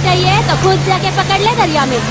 चाहिए तो खुद जाके पकड़ ले दरिया में।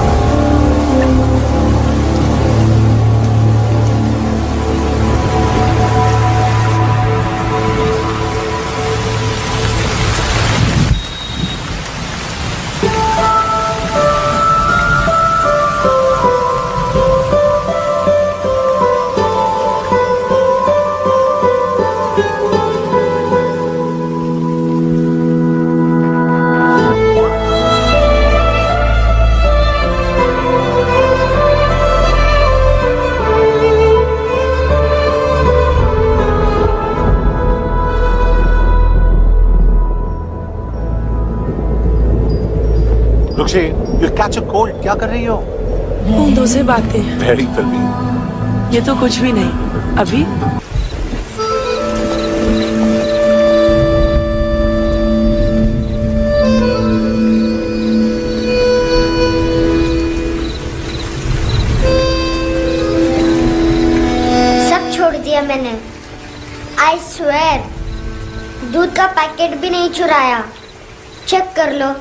You'll catch a cold. क्या कर रही हो? बूंदों से बातें। Very filmy. ये तो कुछ भी नहीं। अभी सब छोड़ दिया मैंने। I swear, दूध का पैकेट भी नहीं चुराया। चेक कर लो।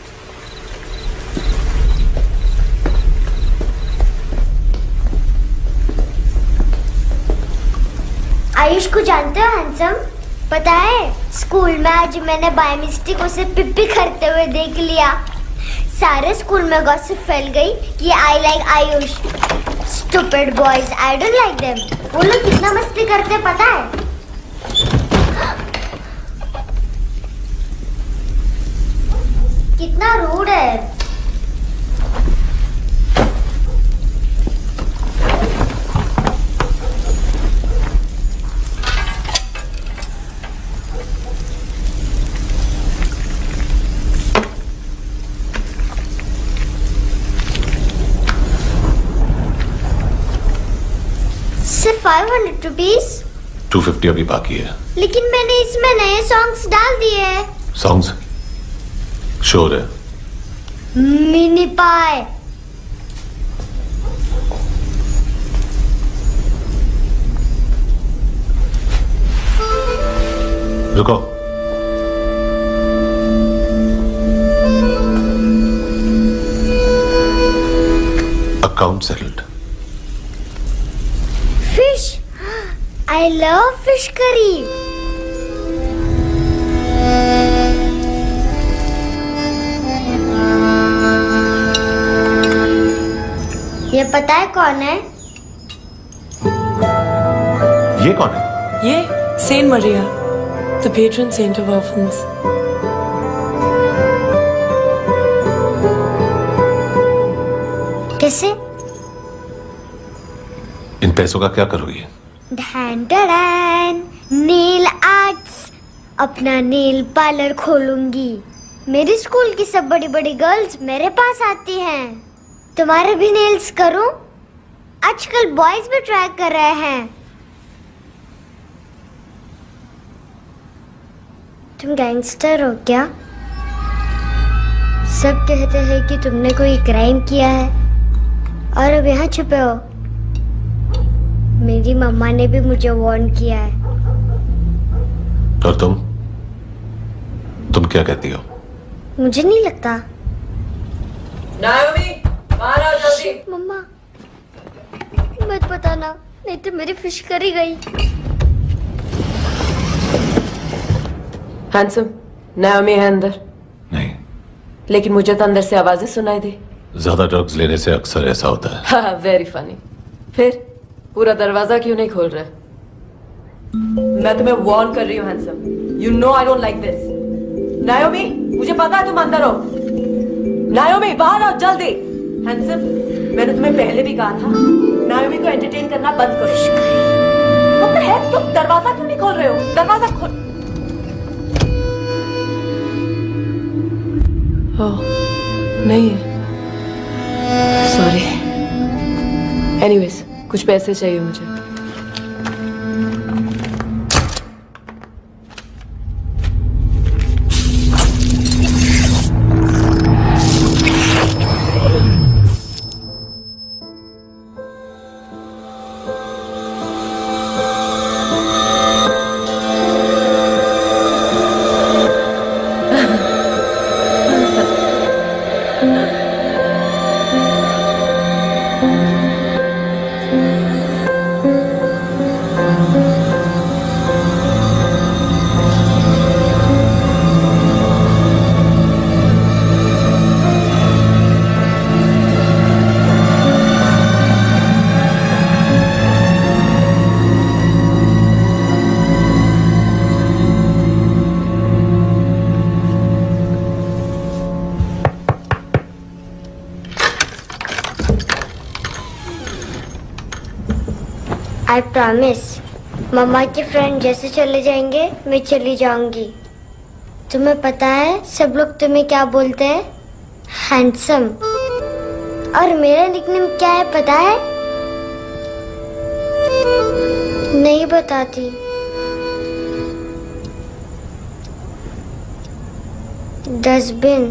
आयुष को जानते हो हैंडसम? पता है स्कूल में आज मैंने बाय मिस्टेक उसे पिप्पी करते हुए देख लिया। सारे स्कूल में गॉसिप फैल गई कि I like Ayush. Stupid boys, I don't like them. वो लोग कितना मस्ती करते पता है? कितना रूड है। सिर्फ 500 रुपीस। 250 अभी बाकी है। लेकिन मैंने इसमें नए सॉन्ग्स डाल दिए हैं। सॉन्ग्स? श्योर है? मिनी पाए। रुको। Account settled. Fish, I love fish curry. ये पता है कौन है? ये कौन है? ये saint Maria, the patron saint of orphans. कैसे? इन पैसों का क्या करोगी? नेल आर्ट्स, अपना नेल पार्लर खोलूंगी। मेरे स्कूल की सब बड़ी बड़ी गर्ल्स मेरे पास आती हैं। तुम्हारे भी नेल्स करूं? आजकल बॉयज भी ट्राई कर रहे हैं। तुम गैंगस्टर हो क्या? सब कहते हैं कि तुमने कोई क्राइम किया है और अब यहाँ छुपे हो। मेरी मम्मा ने भी मुझे वार्न किया है। और तुम क्या कहती हो? मुझे नहीं लगता। नायोमी, बाहर आओ जल्दी। मम्मा, मत बताना, नहीं तो मेरी फिश करी गई। हैंडसम, नायोमी है अंदर। नहीं। लेकिन मुझे तो अंदर से आवाजें सुनाई दी। ज्यादा ड्रग्स लेने से अक्सर ऐसा होता है। हाँ, वेरी फनी। फिर पूरा दरवाजा क्यों नहीं खोल रहे? मैं तुम्हें वार्न कर रही हूँ handsome. You know I don't like this. Naomi, मुझे पता है तुम अंदर हो। नायोमी, बाहर आओ जल्दी। हैंडसम, मैंने तुम्हें पहले भी कहा था नायोमी को एंटरटेन करना बंद करो। What the heck? तुम दरवाजा क्यों नहीं खोल रहे हो? दरवाजा खोल। ओह, नहीं है। सॉरी। एनीवेज, कुछ पैसे चाहिए मुझे। I promise. मम्मा के फ्रेंड जैसे चले जाएंगे मैं चली जाऊंगी। तुम्हें पता है सब लोग तुम्हें क्या बोलते हैं? हैंडसम। और मेरा निकनेम क्या है पता है? नहीं बताती। डस्टबिन।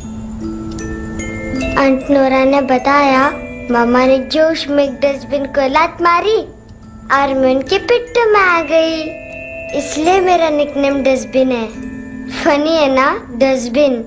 आंट नोरा ने बताया मामा ने जोश में एक डस्टबिन को लात मारी और मैं उनके पिट्ठू में आ गई, इसलिए मेरा निकनेम डस्टबिन है। फनी है ना डस्टबिन?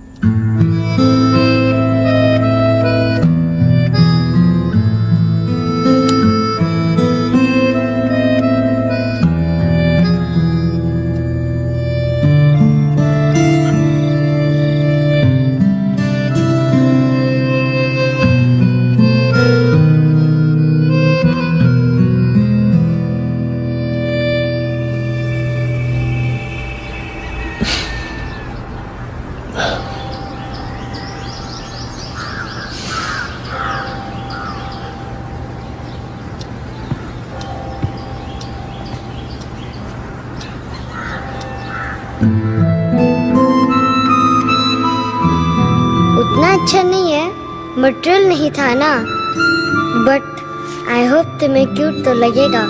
अच्छा नहीं है, मटेरियल नहीं था ना, बट आई होप तुम्हें क्यूट तो लगेगा।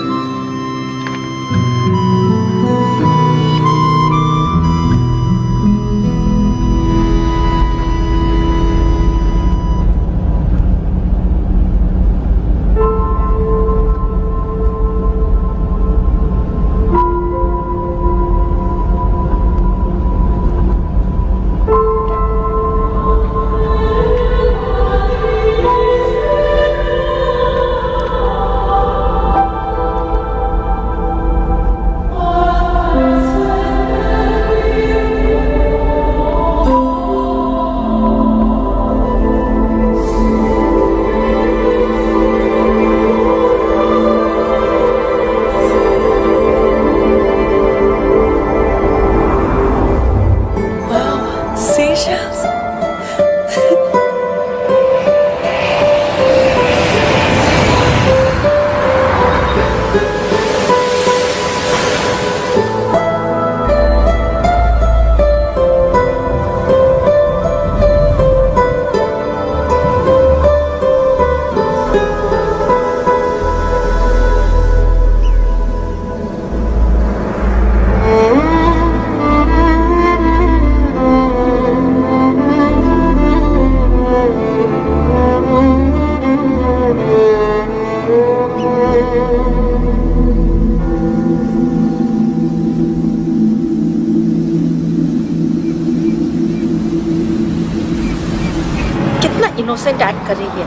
इनोसेंट एक्ट कर रही है।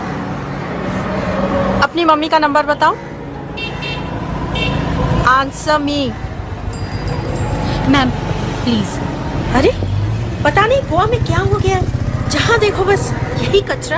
अपनी मम्मी का नंबर बताओ। Answer me. Ma'am please. अरे पता नहीं गोवा में क्या हो गया है, जहाँ देखो बस यही कचरा।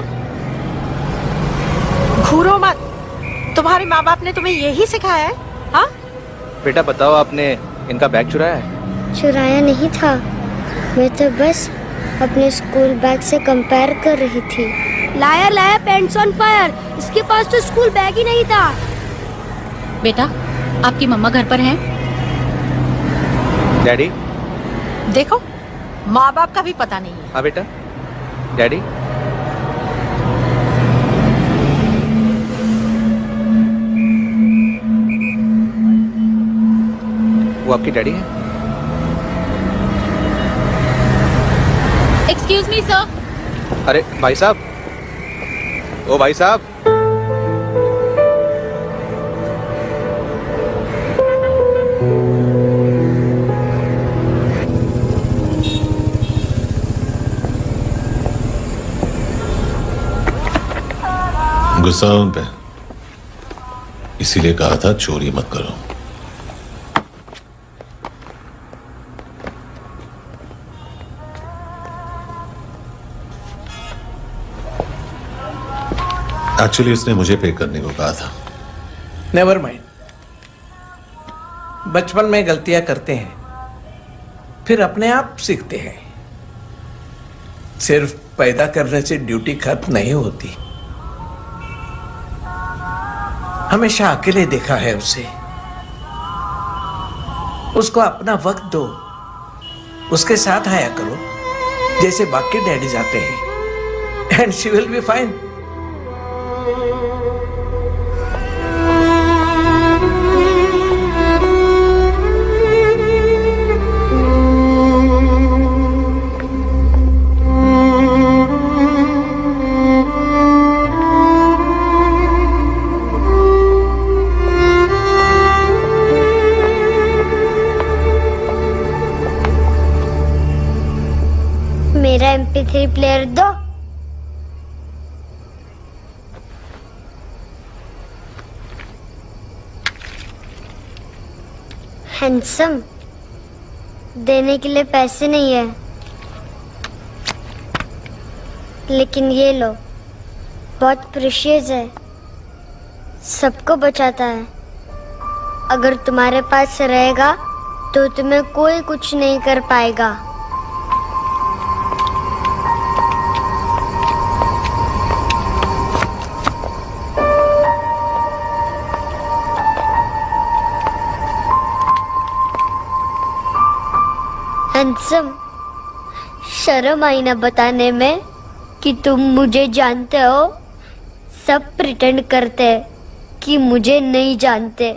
घूरो मत, तुम्हारे माँ बाप ने तुम्हें यही सिखाया है? हाँ बेटा बताओ, आपने इनका बैग चुराया है? चुराया नहीं था, मैं तो बस अपने स्कूल बैग से कंपेयर कर रही थी। Liar liar pants on fire, इसके पास तो स्कूल बैग ही नहीं था। बेटा आपकी मम्मा घर पर हैं? डैडी देखो माँ बाप का भी पता नहीं है। हाँ बेटा। डैडी वो आपकी डैडी है? Excuse me sir. अरे भाई साहब, ओ भाई साहब। गुस्सा उन पे, इसीलिए कहा था चोरी मत करो। एक्चुअली उसने मुझे पे करने को कहा था। नेवर माइंड, बचपन में गलतियां करते हैं, फिर अपने आप सीखते हैं। सिर्फ पैदा करने से ड्यूटी खत्म नहीं होती। हमेशा अकेले देखा है उसे। उसको अपना वक्त दो, उसके साथ आया करो जैसे बाकी डैडीज आते हैं, and she will be fine. मेरा MP3 प्लेयर दो। हैंडसम, देने के लिए पैसे नहीं है, लेकिन ये लो, बहुत प्रीशियस है, सबको बचाता है। अगर तुम्हारे पास रहेगा तो तुम्हें कोई कुछ नहीं कर पाएगा। हैंडसम, शर्म आई ना बताने में कि तुम मुझे जानते हो। सब प्रिटेंड करते हैं कि मुझे नहीं जानते।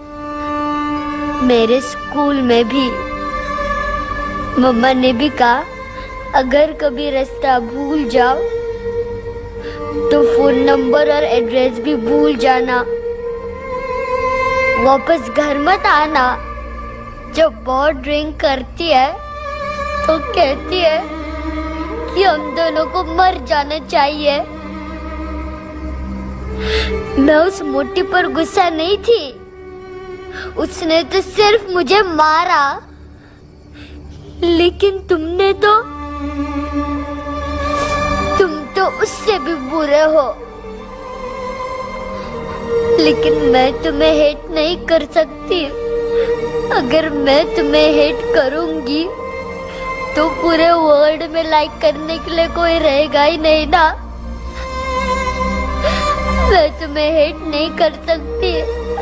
मेरे स्कूल में भी मम्मा ने भी कहा, अगर कभी रास्ता भूल जाओ तो फोन नंबर और एड्रेस भी भूल जाना। वापस घर मत आना। जब बहुत ड्रिंक करती है तो कहती है कि हम दोनों को मर जाना चाहिए। मैं उस मोटी पर गुस्सा नहीं थी, उसने तो सिर्फ मुझे मारा। लेकिन तुम तो उससे भी बुरे हो। लेकिन मैं तुम्हें हेट नहीं कर सकती। अगर मैं तुम्हें हेट करूंगी तो पूरे वर्ल्ड में लाइक करने के लिए कोई रहेगा ही नहीं ना। मैं तुम्हें हेट नहीं कर सकती।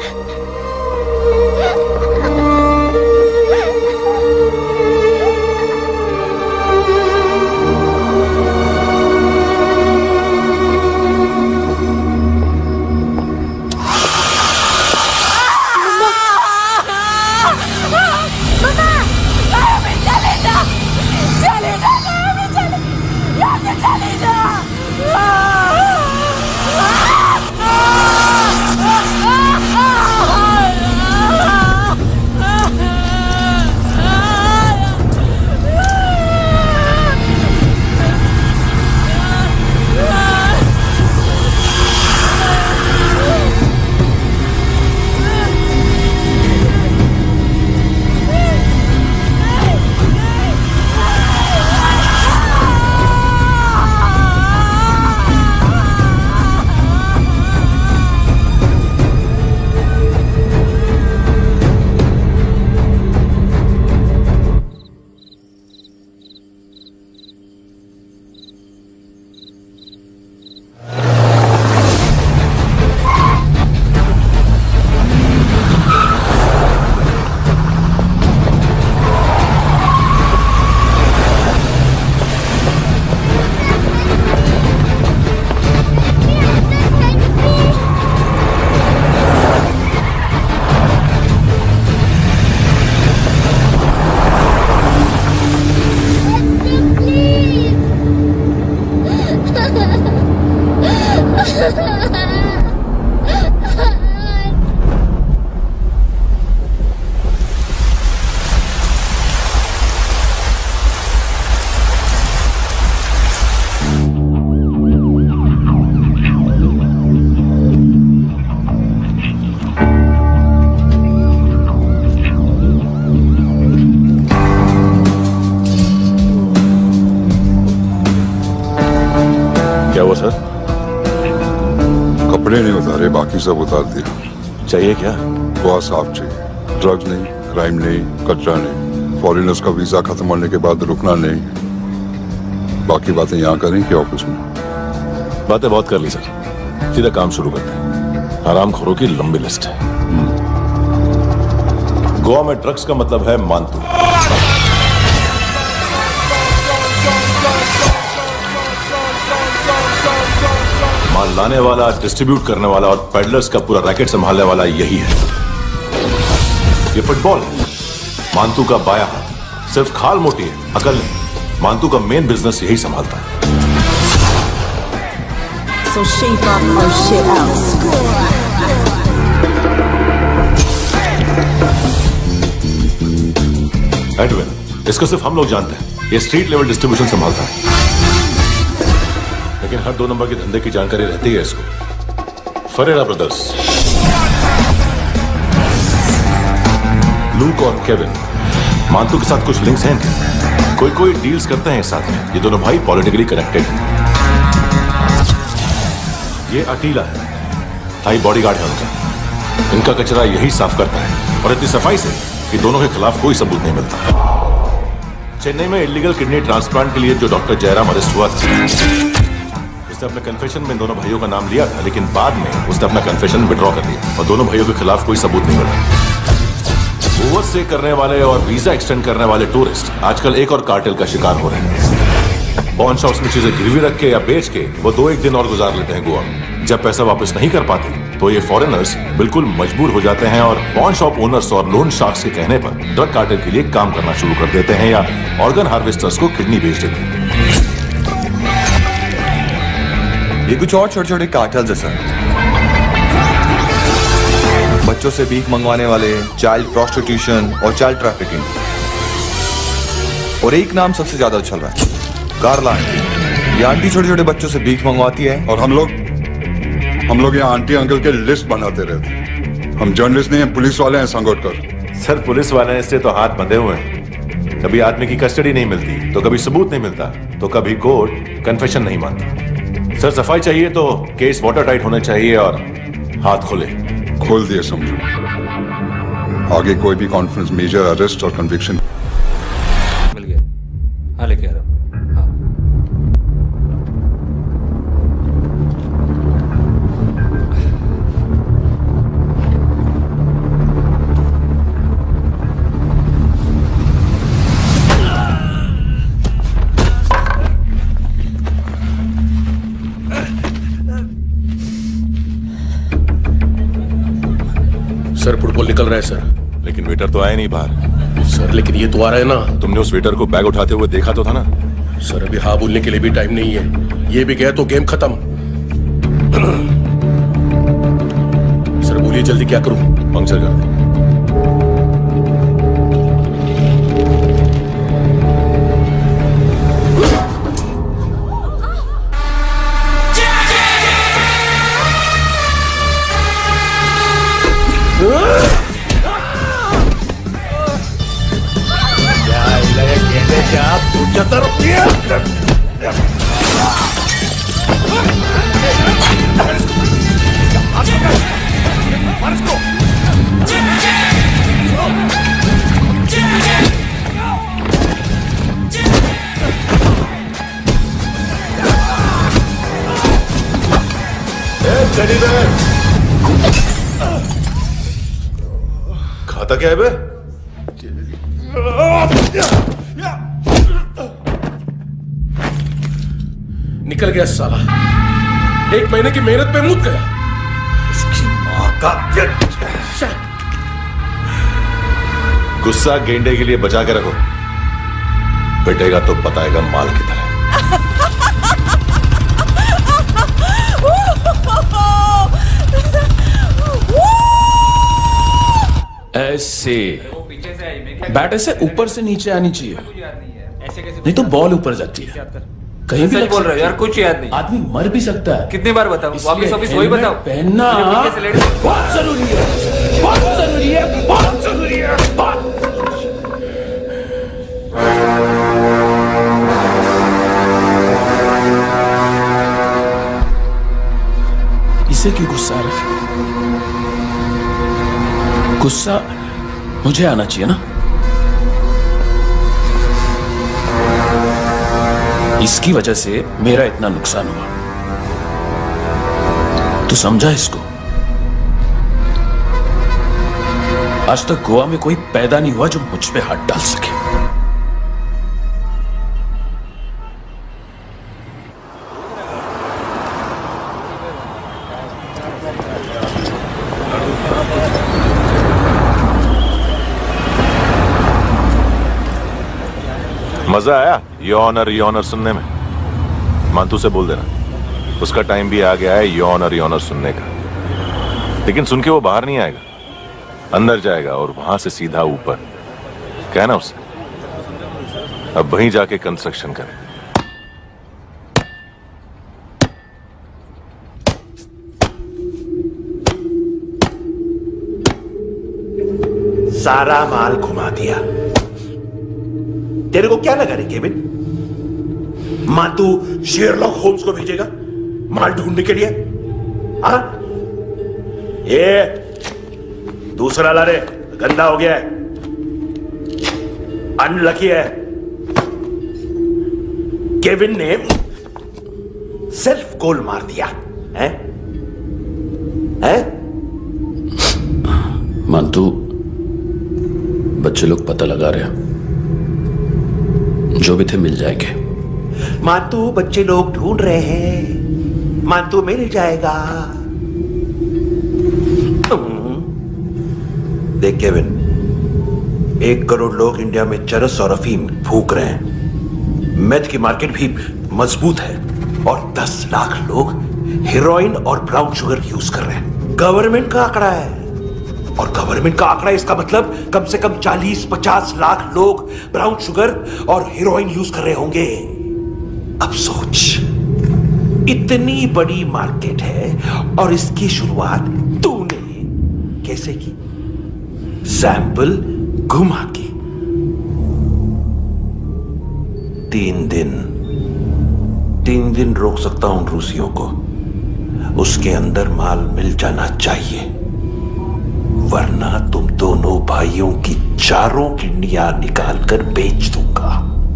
बाकी सब उतार दिया। चाहिए क्या? बहुत साफ चाहिए। ड्रग्स नहीं, क्राइम नहीं, कचरा नहीं। फॉरेनर्स का वीजा खत्म होने के बाद रुकना नहीं। बाकी बातें यहाँ करें कि ऑफिस में? बातें बहुत कर ली सर, सीधा काम शुरू करते हैं। हरामखोरों की लंबी लिस्ट है। गोवा में ड्रग्स का मतलब है मांतू। माल लाने वाला, डिस्ट्रीब्यूट करने वाला और पेडलर्स का पूरा रैकेट संभालने वाला यही है। ये फुटबॉल है, मांतू का बाया हाथ। सिर्फ खाल मोटी है, अकल नहीं। मांतू का मेन बिजनेस यही संभालता है। So shape up or shit out. Edwin, इसको सिर्फ हम लोग जानते हैं। ये स्ट्रीट लेवल डिस्ट्रीब्यूशन संभालता है, लेकिन हर 2 नंबर के धंधे की जानकारी रहती है इसको। फरेरा ब्रदर्स, लूक और केविन, मांतू के साथ कुछ लिंक्स हैं क्या? कोई डील्स करते हैं साथ में। ये दोनों भाई पॉलिटिकली कनेक्टेड हैं। ये अटीला है, हाई बॉडीगार्ड है उनका। इनका कचरा यही साफ करता है, और इतनी सफाई से कि दोनों के खिलाफ कोई सबूत नहीं मिलता। चेन्नई में इलीगल किडनी ट्रांसप्लांट के लिए जो डॉक्टर जयराम अरेस्ट हुआ था, उसने अपने कन्फेशन में दोनों भाइयों का नाम लिया था, लेकिन बाद में उसने अपना कन्फेशन विड्रॉ कर दिया और दोनों भाइयों के खिलाफ कोई सबूत नहीं मिला। ओवर स्टे करने वाले और वीजा एक्सटेंड करने वाले टूरिस्ट आजकल एक और कार्टेल का शिकार हो रहे हैं। पॉन शॉप्स में चीजें गिरवी रख के या बेच के वो 2-1 दिन और गुजार लेते हैं गोवा में। जब पैसा वापस नहीं कर पाते तो ये फॉरेनर्स बिल्कुल मजबूर हो जाते हैं और पॉन शॉप ओनर्स और लोन शार्क्स के कहने पर ड्रग कार्टेल के लिए काम करना शुरू कर देते हैं या ऑर्गन हार्वेस्टर्स को किडनी बेच देते हैं। ये कुछ और छोटे छोटे कार्टेल्स है सर। बच्चों से भीख मंगवाने वाले, चाइल्ड प्रोस्टिट्यूशन और चाइल्ड ट्रैफिकिंग। और एक नाम सबसे ज्यादा उछल रहा है, कारला आंटी। ये आंटी छोटे छोटे बच्चों से भीख मंगवाती है। और हम लोग यहाँ आंटी अंकल के लिस्ट बनाते रहते। हम जर्नलिस्ट नहीं हैं, पुलिस वाले हैं संगोटकर। सर पुलिस वाले से तो हाथ बंधे हुए हैं। कभी आदमी की कस्टडी नहीं मिलती तो कभी सबूत नहीं मिलता तो कभी कोर्ट कन्फेशन नहीं मानता। सर सफाई चाहिए तो केस वाटर टाइट होने चाहिए और हाथ खुले। खोल दिए समझो। आगे कोई भी कॉन्फ्रेंस, मेजर अरेस्ट और कन्विक्शन मिल गया। हाँ लेके आ रहा हूँ। सर फुटबॉल निकल रहा है सर। लेकिन वेटर तो आया नहीं बाहर। सर लेकिन ये तो आ रहा है ना। तुमने उस वेटर को बैग उठाते हुए देखा तो था ना। सर अभी हाँ बोलने के लिए भी टाइम नहीं है। ये भी गया तो गेम खत्म। सर बोलिए जल्दी क्या करूं? पंक्चर कर दे। खाता क्या है बे? निकल गया साला। 1 महीने की मेहनत पे मुद गया। उसकी माँ का गुस्सा गेंडे के लिए बचा के रखो, पिटेगा तो बताएगा माल की तरह। ऐसे बैट ऐसे ऊपर से नीचे आनी चाहिए, नहीं तो बॉल ऊपर जाती है। कहीं भी बोल रहे हो यार, कुछ याद नहीं। आदमी मर भी सकता है। कितनी बार बताऊं? वापिस वापिस वही बताओ। पहनना बहुत जरूरी है, बहुत जरूरी है, बहुत जरूरी है। इसे क्यों गुस्सा आ रहा है? गुस्सा मुझे आना चाहिए ना। इसकी वजह से मेरा इतना नुकसान हुआ। तू समझा इसको? आज तक गोवा में कोई पैदा नहीं हुआ जो मुझ पे हाथ डाल सके। मजा आया ये ऑनर सुनने में? मांतू से बोल देना उसका टाइम भी आ गया है ये ऑनर सुनने का। लेकिन सुन के वो बाहर नहीं आएगा, अंदर जाएगा और वहां से सीधा ऊपर। कहना उसे अब वहीं जाके कंस्ट्रक्शन करे। सारा माल घुमा दिया। तेरे को क्या लगा रे केविन? मांतू शेरलॉक होम्स को भेजेगा माल ढूंढने के लिए? हाँ, ये दूसरा ला रे, गंदा हो गया है, अनलकी है। केविन ने सेल्फ गोल मार दिया है? मांतू, बच्चे लोग पता लगा रहे हैं, जो भी थे मिल जाएंगे। मांतू, बच्चे लोग ढूंढ रहे हैं, मांतू मिल जाएगा। देख केविन, 1 करोड़ लोग इंडिया में चरस और अफीम फूंक रहे हैं। मेथ की मार्केट भी मजबूत है और 10 लाख लोग हेरोइन और ब्राउन शुगर यूज कर रहे हैं। गवर्नमेंट का आंकड़ा है, और गवर्नमेंट का आंकड़ा इसका मतलब कम से कम 40-50 लाख लोग ब्राउन शुगर और हेरोइन यूज कर रहे होंगे। अब सोच, इतनी बड़ी मार्केट है और इसकी शुरुआत तूने कैसे की? सैंपल घुमा के। 3 दिन रोक सकता हूं रूसियों को, उसके अंदर माल मिल जाना चाहिए, वरना तुम दोनों भाइयों की 4 किडनियां निकाल कर बेच दूंगा।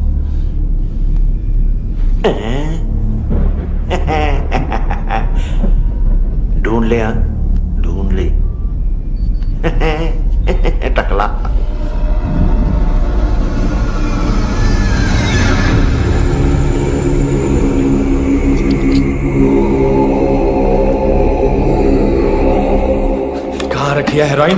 ढूंढ ले, ढूंढ ले टकला। कहां रखी है हेरोइन?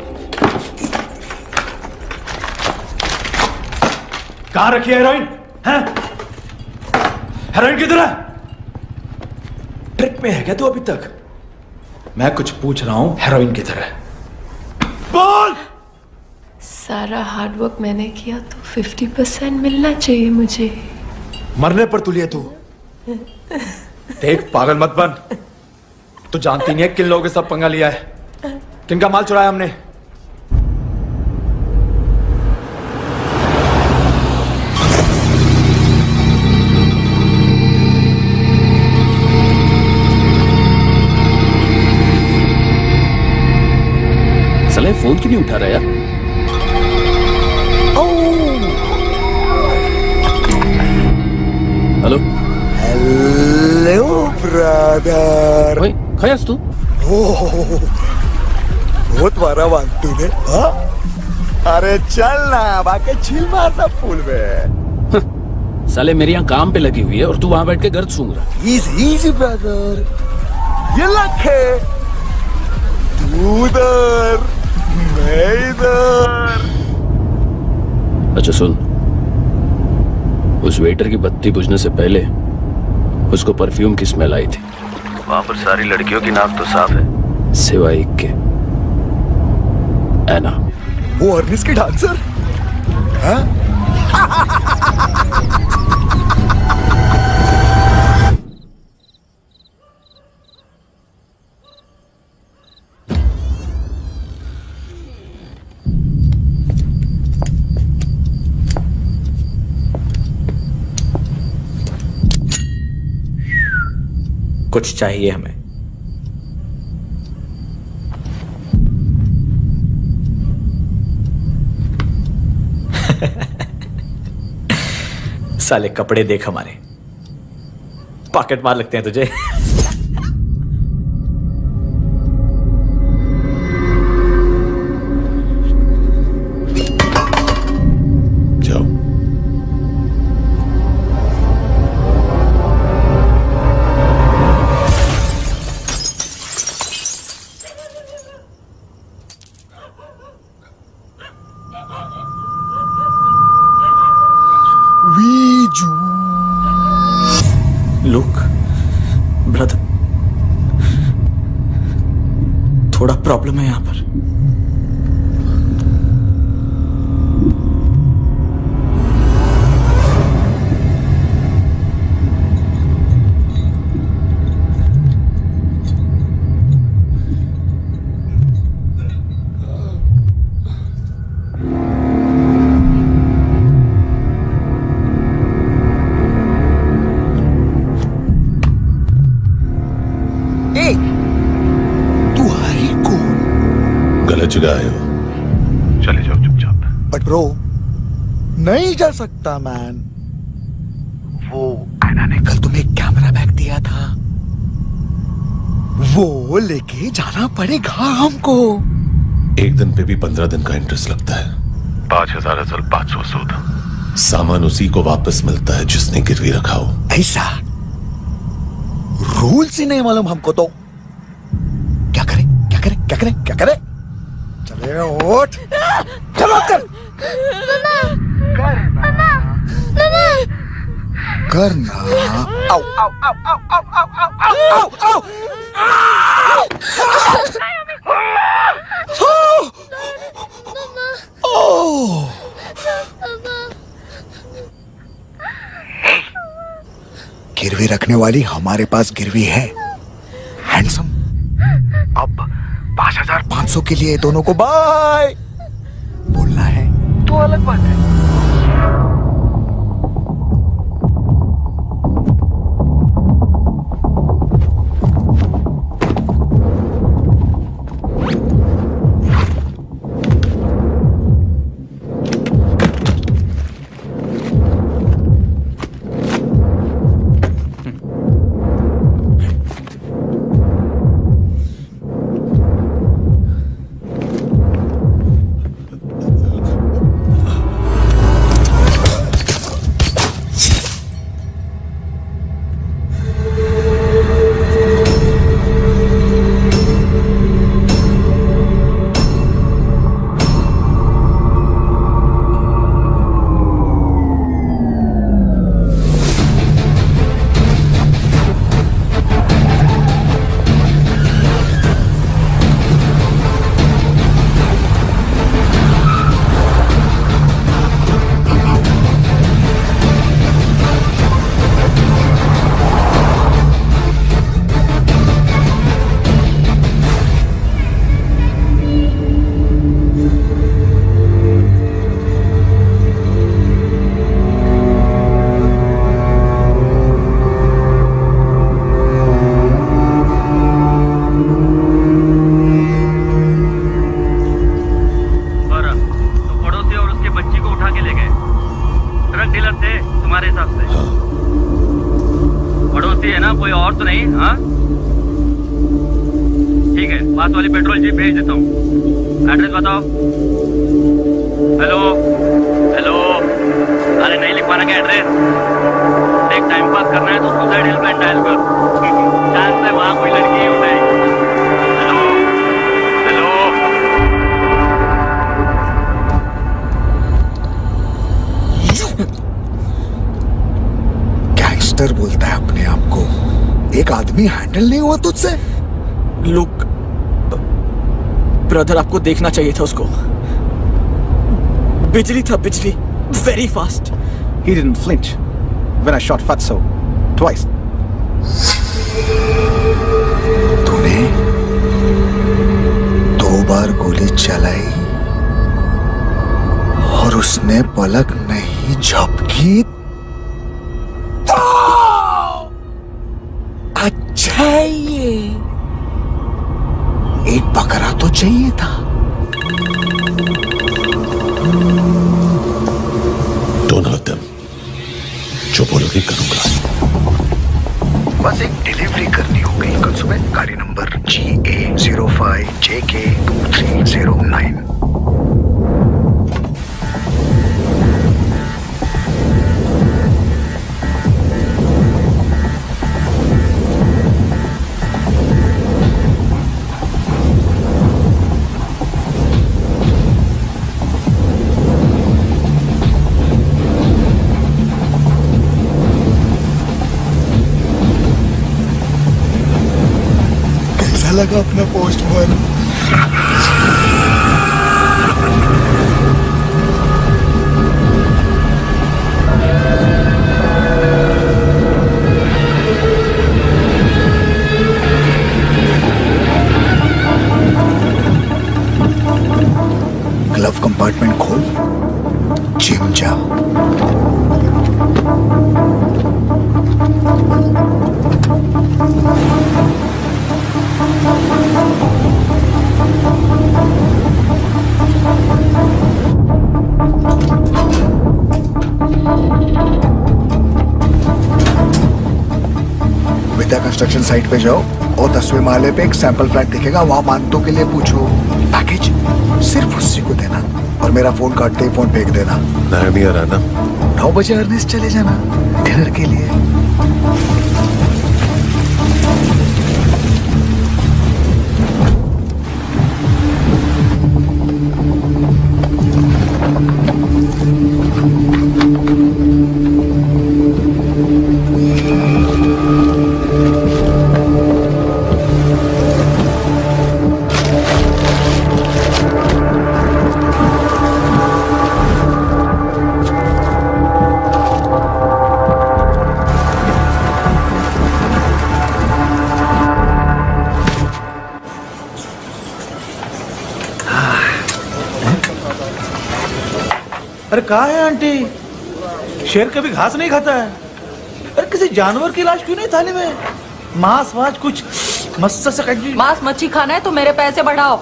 कहां रखी है हेरोइन? हैं? हेरोइन किधर है? ट्रिप में है क्या तू अभी तक? मैं कुछ पूछ रहा हूं, हेरोइन किधर है? बोल! सारा हार्डवर्क मैंने किया तो 50% मिलना चाहिए मुझे। मरने पर तुलिए तू। देख, पागल मत बन। तू जानती नहीं है किन लोगों के साथ पंगा लिया है, किनका माल चुराया हमने। साले फोन क्यों नहीं उठा रहा यार? Hello hello brother. ओए, खयास तू? बहुत मारा मानतू ने। हाँ? अरे चल ना, बाकी चिल मारना पूल में। साले मेरे यहाँ काम पे लगी हुई है और तू वहां बैठ के गर्द सूंघ रहा। इजी ब्रदर, ये लखे तू उधर, मैं इधर। अच्छा सुन, उस वेटर की बत्ती बुझने से पहले उसको परफ्यूम की स्मेल आई थी। वहां पर सारी लड़कियों की नाक तो साफ है, सिवाय एक के, एना। वो अर्निस की डांसर? हाँ? कुछ चाहिए हमें। साले कपड़े देख हमारे, पॉकेट मार लगते हैं तुझे। लुक ब्रदर, थोड़ा प्रॉब्लम है यहां पर। जगह आए हो, चले जाओ चुपचाप। बट ब्रो, नहीं जा सकता मैन। वो एना ने कल तुम्हें कैमरा बैग दिया था, वो लेके जाना पड़ेगा हमको। एक दिन पे भी 15 दिन का इंटरेस्ट लगता है। 5,000 असल 500 सूद। सामान उसी को वापस मिलता है जिसने गिरवी रखा हो। ऐसा रूल्स ही नहीं मालूम हमको तो। क्या करें क्या करें क्या करें क्या करें? चले उठ, चलो कर। करना। आओ आओ आओ आओ आओ आओ आओ आओ आओ। गिरवी रखने वाली हमारे पास गिरवी है। हैंडसम, अब 5,500 के लिए दोनों को बाय बोलना है तो अलग बात है। बोलता है अपने आप को। एक आदमी हैंडल नहीं हुआ तुझसे? लुक ब्रदर, आपको देखना चाहिए था उसको। बिजली था, बिजली, very fast. He didn't flinch when I shot Fatso twice. तूने 2 बार गोली चलाई और उसने पलक नहीं झपकी। अच्छा ये एक बकरा तो चाहिए था। Don't hurt them. जो बोलोगे करूंगा। बस एक डिलीवरी करनी होगी कल सुबह। गाड़ी नंबर GA05JK2309। लगा अपना पोस्टमैन। ग्लव कंपार्टमेंट खोल, जिम जा। विद्या कंस्ट्रक्शन साइट पे जाओ और 10वें माले पे एक सैंपल फ्लैट दिखेगा, वहां मानतों के लिए पूछो। पैकेज सिर्फ उसी को देना और मेरा फोन काटते ही फोन फेंक देना। नायमी आ रहा ना? 9 बजे अर्नेस्ट चले जाना डिनर के लिए। अरे कहा है आंटी? शेर कभी घास नहीं खाता है। अरे किसी जानवर की लाश क्यों नहीं थाली में? मांस वाज कुछ मस्त से मांस मच्छी खाना है तो मेरे पैसे बढ़ाओ।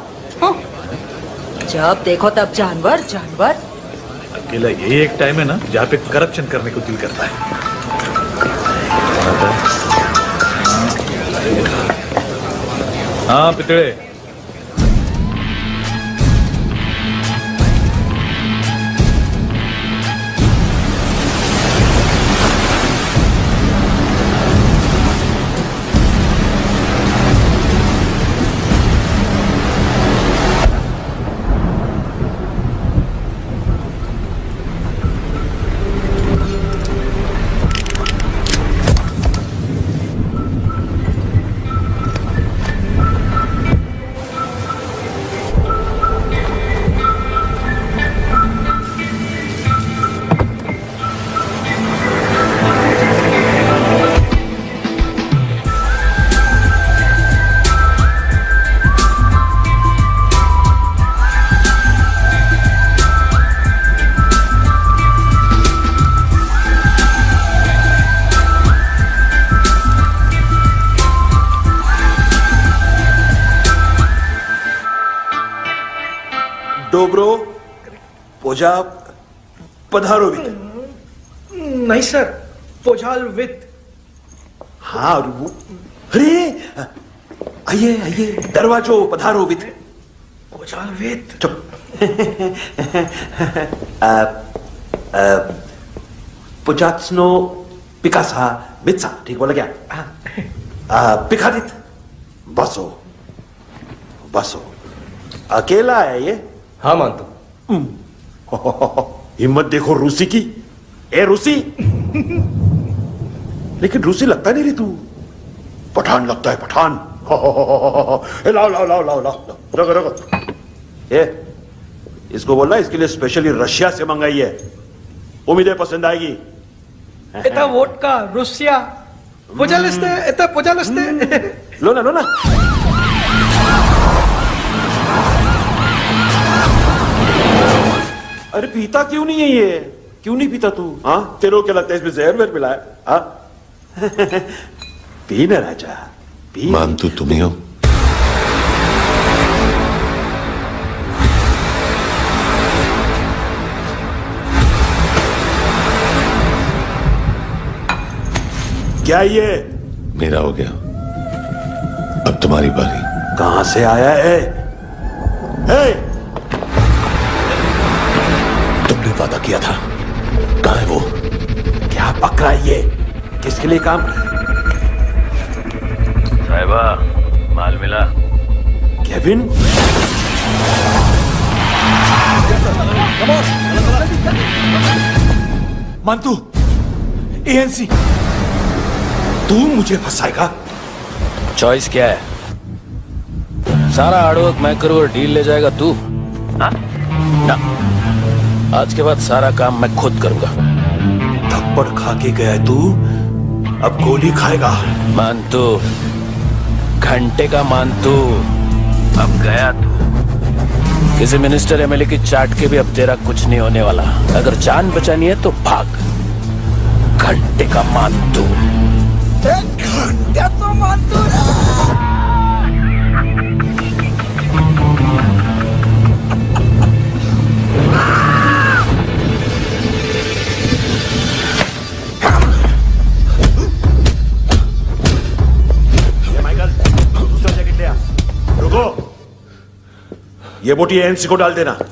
जब देखो तब जानवर जानवर। अकेला यही एक टाइम है ना जहाँ पे करप्शन करने को दिल करता है। हाँ पितड़े। डोब्रो पोजा पधारोवित। नहीं सर, पोजाल वित। हाँ वो, अरे आइए आइए दरवाजो पधारोवित। पोजाल वित। चुप। पोजात्सनो पिकासा वित्सा, ठीक बोला क्या? पिकादित बसो बसो। अकेला है ये? हाँ मानतो। हिम्मत देखो रूसी की। ए रूसी। लेकिन रूसी लगता नहीं रे तू, पठान लगता है पठान। लाओ लाओ लाओ लाओ लाओ, रखो रखो। ए इसको बोलना इसके लिए स्पेशली रशिया से मंगाई है, उम्मीद है पसंद आएगी। इतना वोडका रूसिया पोजालस्ते, इतना पोजालस्ते। लो ना लो ना। अरे पीता क्यों नहीं है ये? क्यों नहीं पीता तू? हाँ तेरे को क्या लगता है इसमें जहर वेर मिला है? हाँ पी ना राजा पी। मान तू तुम ही हो। क्या ये? मेरा हो गया, अब तुम्हारी बारी। कहां से आया है? तुमने वादा किया था, कहां है वो? क्या पक रहा है ये? किसके लिए काम? साहिबा माल मिला? Kevin Mantu ANC. तू मुझे फंसाएगा? चॉइस क्या है? सारा हार्डवर्क मैं करूँ और डील ले जाएगा तू? हाँ? ना, आज के बाद सारा काम मैं खुद करूंगा। थप्पड़ खा के गया तू, अब गोली खाएगा। मान तू, घंटे का मान तू, अब गया तू। किसी मिनिस्टर एमएलए की चाट के भी अब तेरा कुछ नहीं होने वाला। अगर जान बचानी है तो भाग। घंटे का मान तू। घंटे तो मान तू। ये बोटी एएनसी को डाल देना।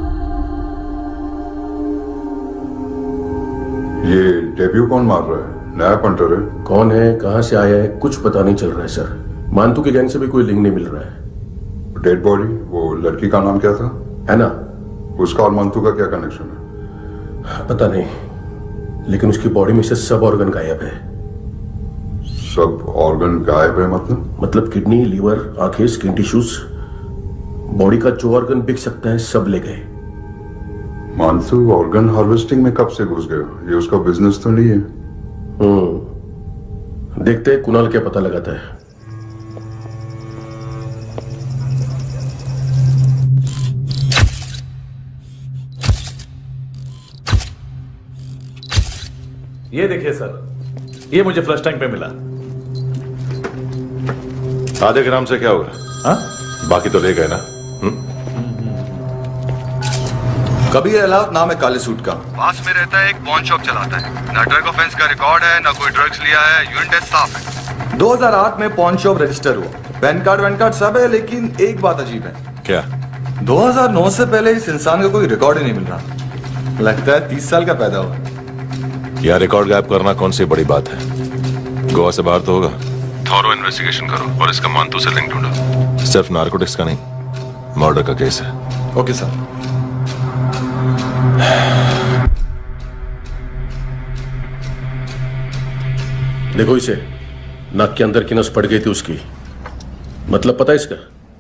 डेब्यू कौन मार रहा है? नया पंटर है। कौन है, कहां से आया है, कुछ पता नहीं चल रहा है सर। मानतू के गैंग से भी कोई लिंक नहीं मिल रहा है। डेड बॉडी, वो लड़की का नाम क्या था? है ना। उसका और मानतू का क्या कनेक्शन है? पता नहीं, लेकिन उसकी बॉडी में से सब ऑर्गन गायब है। सब ऑर्गन गायब है मतलब किडनी, लीवर, आंखें, स्किन टिश्यूज, बॉडी का जो ऑर्गन बिक सकता है सब ले गए। मानतू ऑर्गन हार्वेस्टिंग में कब से घुस गया? ये उसका बिजनेस तो नहीं है। देखते हैं कुणाल क्या पता लगाता है। ये देखिए सर, ये मुझे फ्लश टैंक पे मिला। आधे ग्राम से क्या होगा? हाँ? बाकी तो ले गए ना। कबीर अहलावत नाम है काले सूट का, पास में रहता है, एक पॉन शॉप चलाता है। ना ड्रग ऑफेंस का रिकॉर्ड है, ना कोई ड्रग्स लिया है, यूरिन टेस्ट साफ है। 2008 में पॉन शॉप रजिस्टर हुआ, पैन कार्ड वैन कार्ड सब है, लेकिन एक बात अजीब है। क्या? 2009 से पहले इस इंसान का कोई रिकॉर्ड ही नहीं मिल रहा। लगता है 30 साल का पैदा हुआ। यह रिकॉर्ड गायब करना कौन सी बड़ी बात है? गोवा से बाहर तो होगा। थॉरो इन्वेस्टिगेशन करो और इसका मानतू से लिंक ढूंढो। सिर्फ नारकोटिक्स का नहीं, मर्डर का केस है। Okay sir. देखो इसे, नाक के अंदर की नस पड़ गई थी उसकी। मतलब पता है इसका?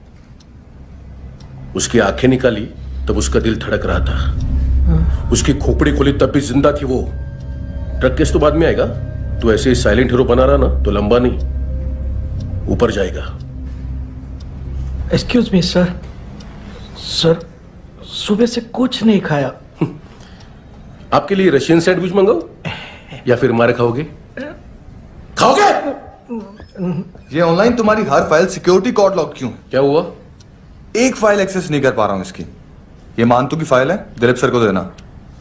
उसकी आंखें निकाली तब उसका दिल धड़क रहा था। उसकी खोपड़ी खोली तब भी जिंदा थी वो। ड्रग केस तो बाद में आएगा। तो ऐसे ही साइलेंट हीरो बना रहा ना तो लंबा नहीं, ऊपर जाएगा। एक्सक्यूज मी सर, सर सुबह से कुछ नहीं खाया। आपके लिए रशियन सैंडविच मंगाओ या फिर मारे खाओगे? खाओगे? ये ऑनलाइन तुम्हारी हर फाइल सिक्योरिटी कोड लॉक क्यों है? क्या हुआ? एक फाइल एक्सेस नहीं कर पा रहा हूं इसकी। ये मानतू की फाइल है, दिलीप सर को देना।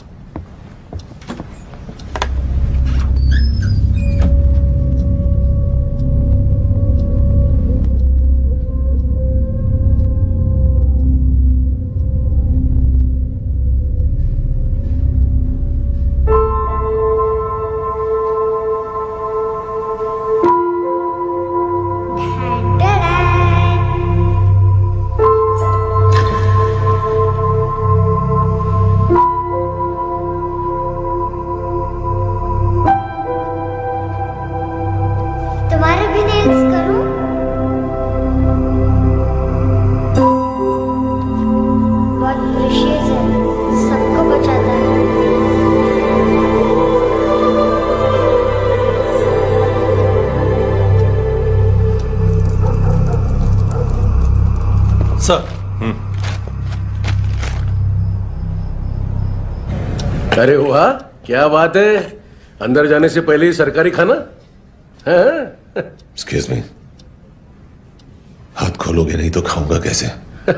अरे वाह, क्या बात है। अंदर जाने से पहले ही सरकारी खाना। एक्सक्यूज मी, हाथ खोलोगे नहीं तो खाऊंगा कैसे?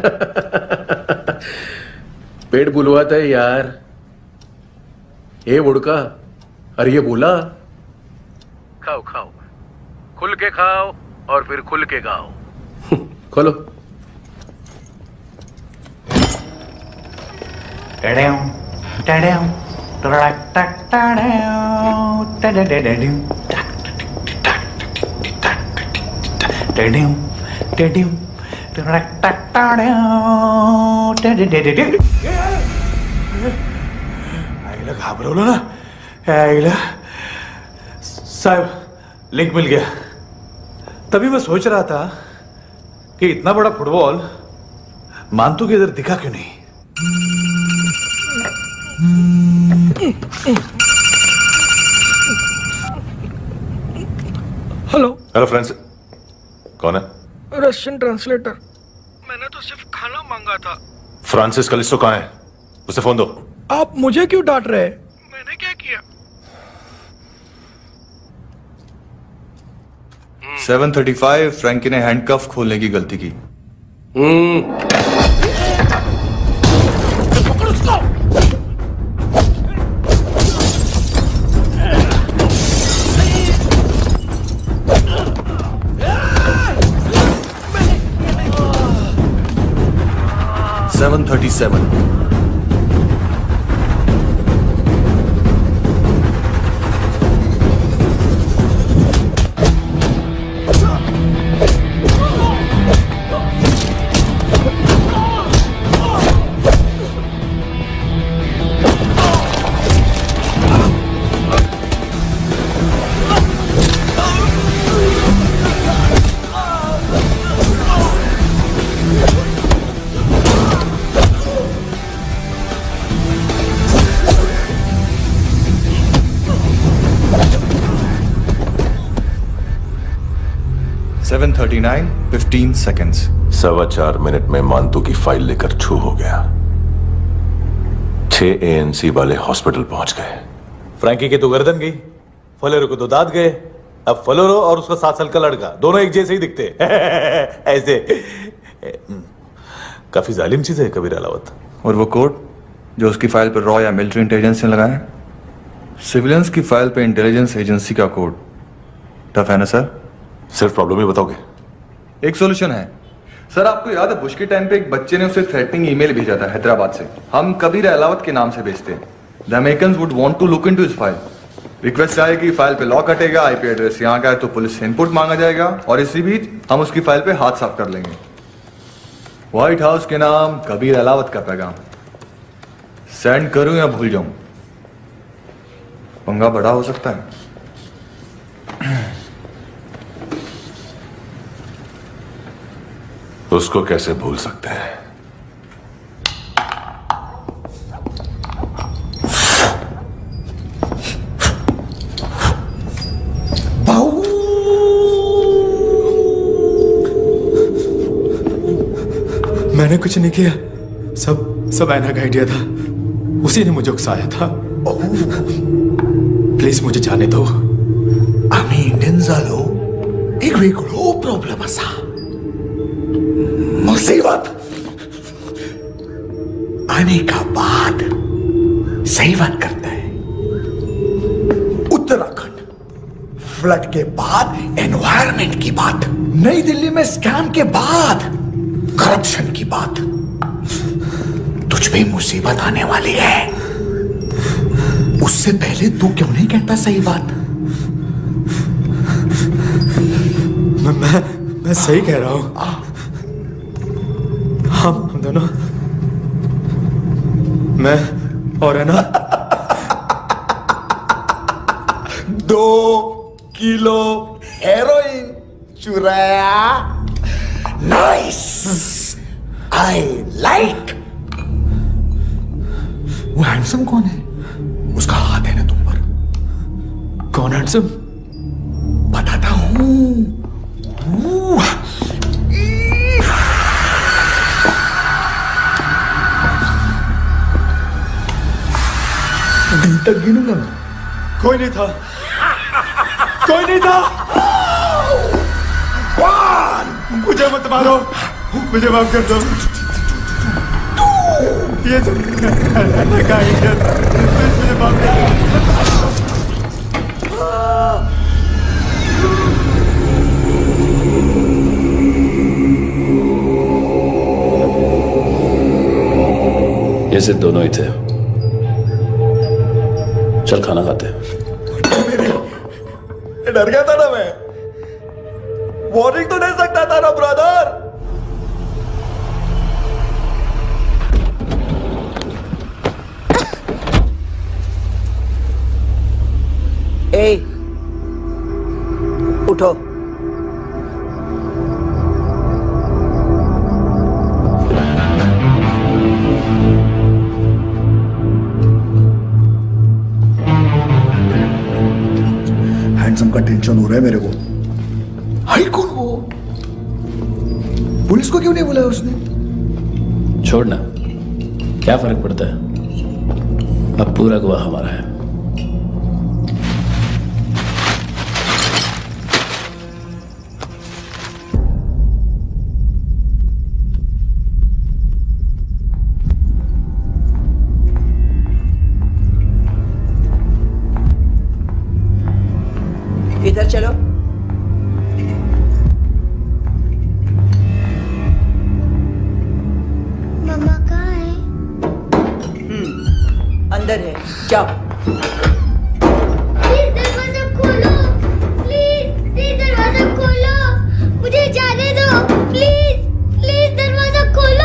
पेट बुलवाता है यार। ए बुड़का, अरे ये बोला। खाओ खाओ, खुल के खाओ और फिर खुल के गाओ। खोलो। आईला घाबरवलं ना। आईला साहब, लिंक मिल गया। तभी मैं सोच रहा था कि इतना बड़ा फुटबॉल मानतू के इधर दिखा क्यों नहीं। हेलो हेलो फ्रेंड्स, कौन है? Russian translator. मैंने तो सिर्फ खाना मांगा था। फ्रांसिस कलिस्टो कहाँ है? उसे फोन दो। आप मुझे क्यों डांट रहे हैं? मैंने क्या किया? 735 फ्रैंकी ने हैंडकफ खोलने की गलती की। पकड़ उसको। 737 737 7:39 15 seconds. 4.25 मिनट में मानतू की फाइल लेकर छू हो गया। 6 ANC वाले हॉस्पिटल पहुंच गए। फ्रैंकी की तो गर्दन गई, फलोरो को तो दांत गए। अब फलोरो और उसका 7 साल का लड़का दोनों एक जैसे ही दिखते ऐसे। काफी जालिम चीज है कबीर अलावत। और वो कोड जो उसकी फाइल पर रॉ या मिलिट्री इंटेलिजेंस ने लगाया, सिविलियंस की फाइल पे इंटेलिजेंस एजेंसी का कोड। टफ है ना सर? सिर्फ प्रॉब्लम ही बताओगे? एक सॉल्यूशन है सर। आपको याद है बुश के टाइम पे एक बच्चे ने उसे थ्रेटनिंग ईमेल भेजा था हैदराबाद से। हम कबीर अलावत के नाम से भेजते हैं। The Americans would want to look into his file. Request आएगी, फाइल पे लॉक हटेगा, आईपी एड्रेस यहाँ का है तो पुलिस से इनपुट मांगा जाएगा और इसी बीच हम उसकी फाइल पे हाथ साफ कर लेंगे। व्हाइट हाउस के नाम कबीर अलावत का पैगाम। सेंड करूं या भूल जाऊं, पंगा बड़ा हो सकता है। उसको कैसे भूल सकते हैं? मैंने कुछ नहीं किया, सब ऐना का आइडिया था। उसी ने मुझे उकसाया था। प्लीज मुझे जाने दो। आम्ही इंडियन झालो एक वेगळो प्रॉब्लेम असा। मुसीबत आने का बाद सही बात करता है। उत्तराखंड फ्लड के बाद एनवायरनमेंट की बात, नई दिल्ली में स्कैम के बाद करप्शन की बात। तुझ पे मुसीबत आने वाली है, उससे पहले तू क्यों नहीं कहता सही बात? मैं सही कह रहा हूं। हम दोनों, मैं और है ना 2 किलो हेरोइन चुराया। Nice, I like. वो हैंडसम कौन है? उसका हाथ है ना तुम पर। कौन हैंडसम? बताता हूं। दी तक गिनूंगा मैं। कोई नहीं था, कोई नहीं था। मुझे मत मारो, मुझे माफ कर दो। ये मुझे माफ कर दो। ये सिर्फ दोनों ही थे। चल खाना खाते हैं। डर गया था ना मैं। वार्निंग तो दे सकता था ना ब्रदर। ए, उठो। हैंडसम का टेंशन हो रहा है मेरे को। हाई कौन वो? पुलिस को क्यों नहीं बुलाया उसने? छोड़ना, क्या फर्क पड़ता है? अब पूरा गवाह हमारा है। इधर चलो। मम्मा कहाँ है? अंदर है, जाओ। प्लीज दरवाजा खोलो, प्लीज दरवाजा खोलो, मुझे जाने दो, प्लीज दरवाजा खोलो।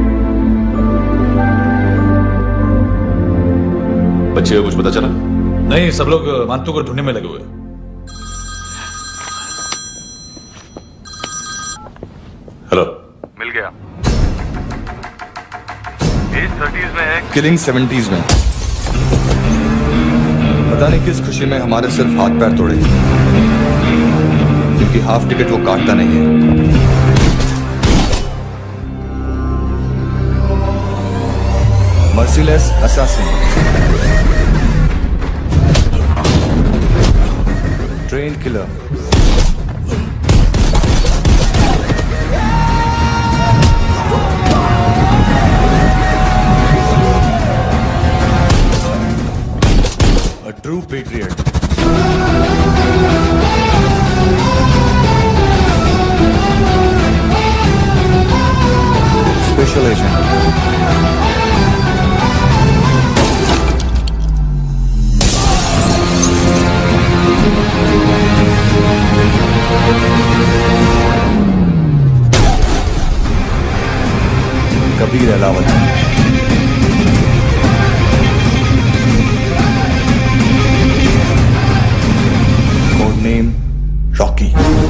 बच्चे को कुछ पता चला? नहीं, सब लोग मानतू को ढूंढने में लगे हुए। हेलो। मिल गया। एज 30s में है, किलिंग 70s में। पता नहीं किस खुशी में हमारे सिर्फ हाथ पैर तोड़े, क्योंकि हाफ टिकट वो काटता नहीं है। Merciless assassin, train killer, a true patriot. Special agent. Kabir Alawat. Code name Rocky.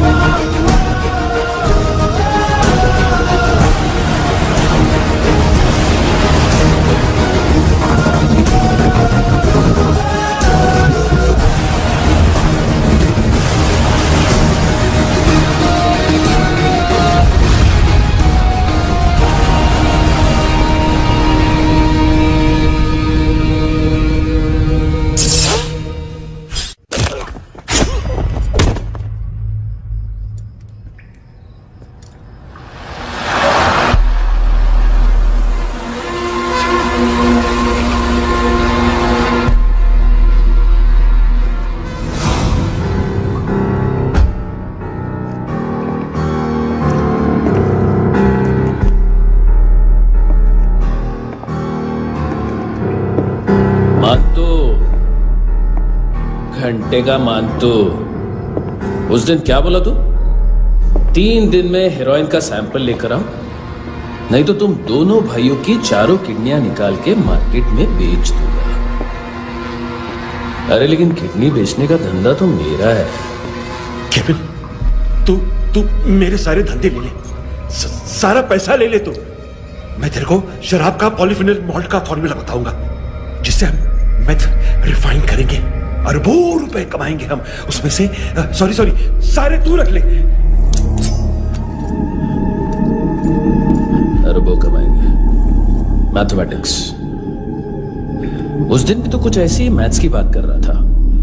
घंटे का मानतू, उस दिन क्या बोला तू? 3 दिन में हेरोइन का सैंपल लेकर आओ, नहीं तो तुम दोनों भाइयों की चारों किडनियां निकाल के मार्केट में बेच दूंगा। अरे लेकिन किडनी बेचने का धंधा तो मेरा है। केविन, तू मेरे सारे धंधे ले ले, सारा पैसा ले ले तू। मैं तेरे को शराब का पॉलीफिनल मॉल्ट का फॉर्मूला बताऊंगा, जिससे हम मेथ रिफाइन करेंगे, अरबों रुपए कमाएंगे हम उसमें से। सॉरी सारे तू रख ले। अरबों कमाएंगे, मैथमेटिक्स। उस दिन भी तो कुछ ऐसी मैथ्स की बात कर रहा था।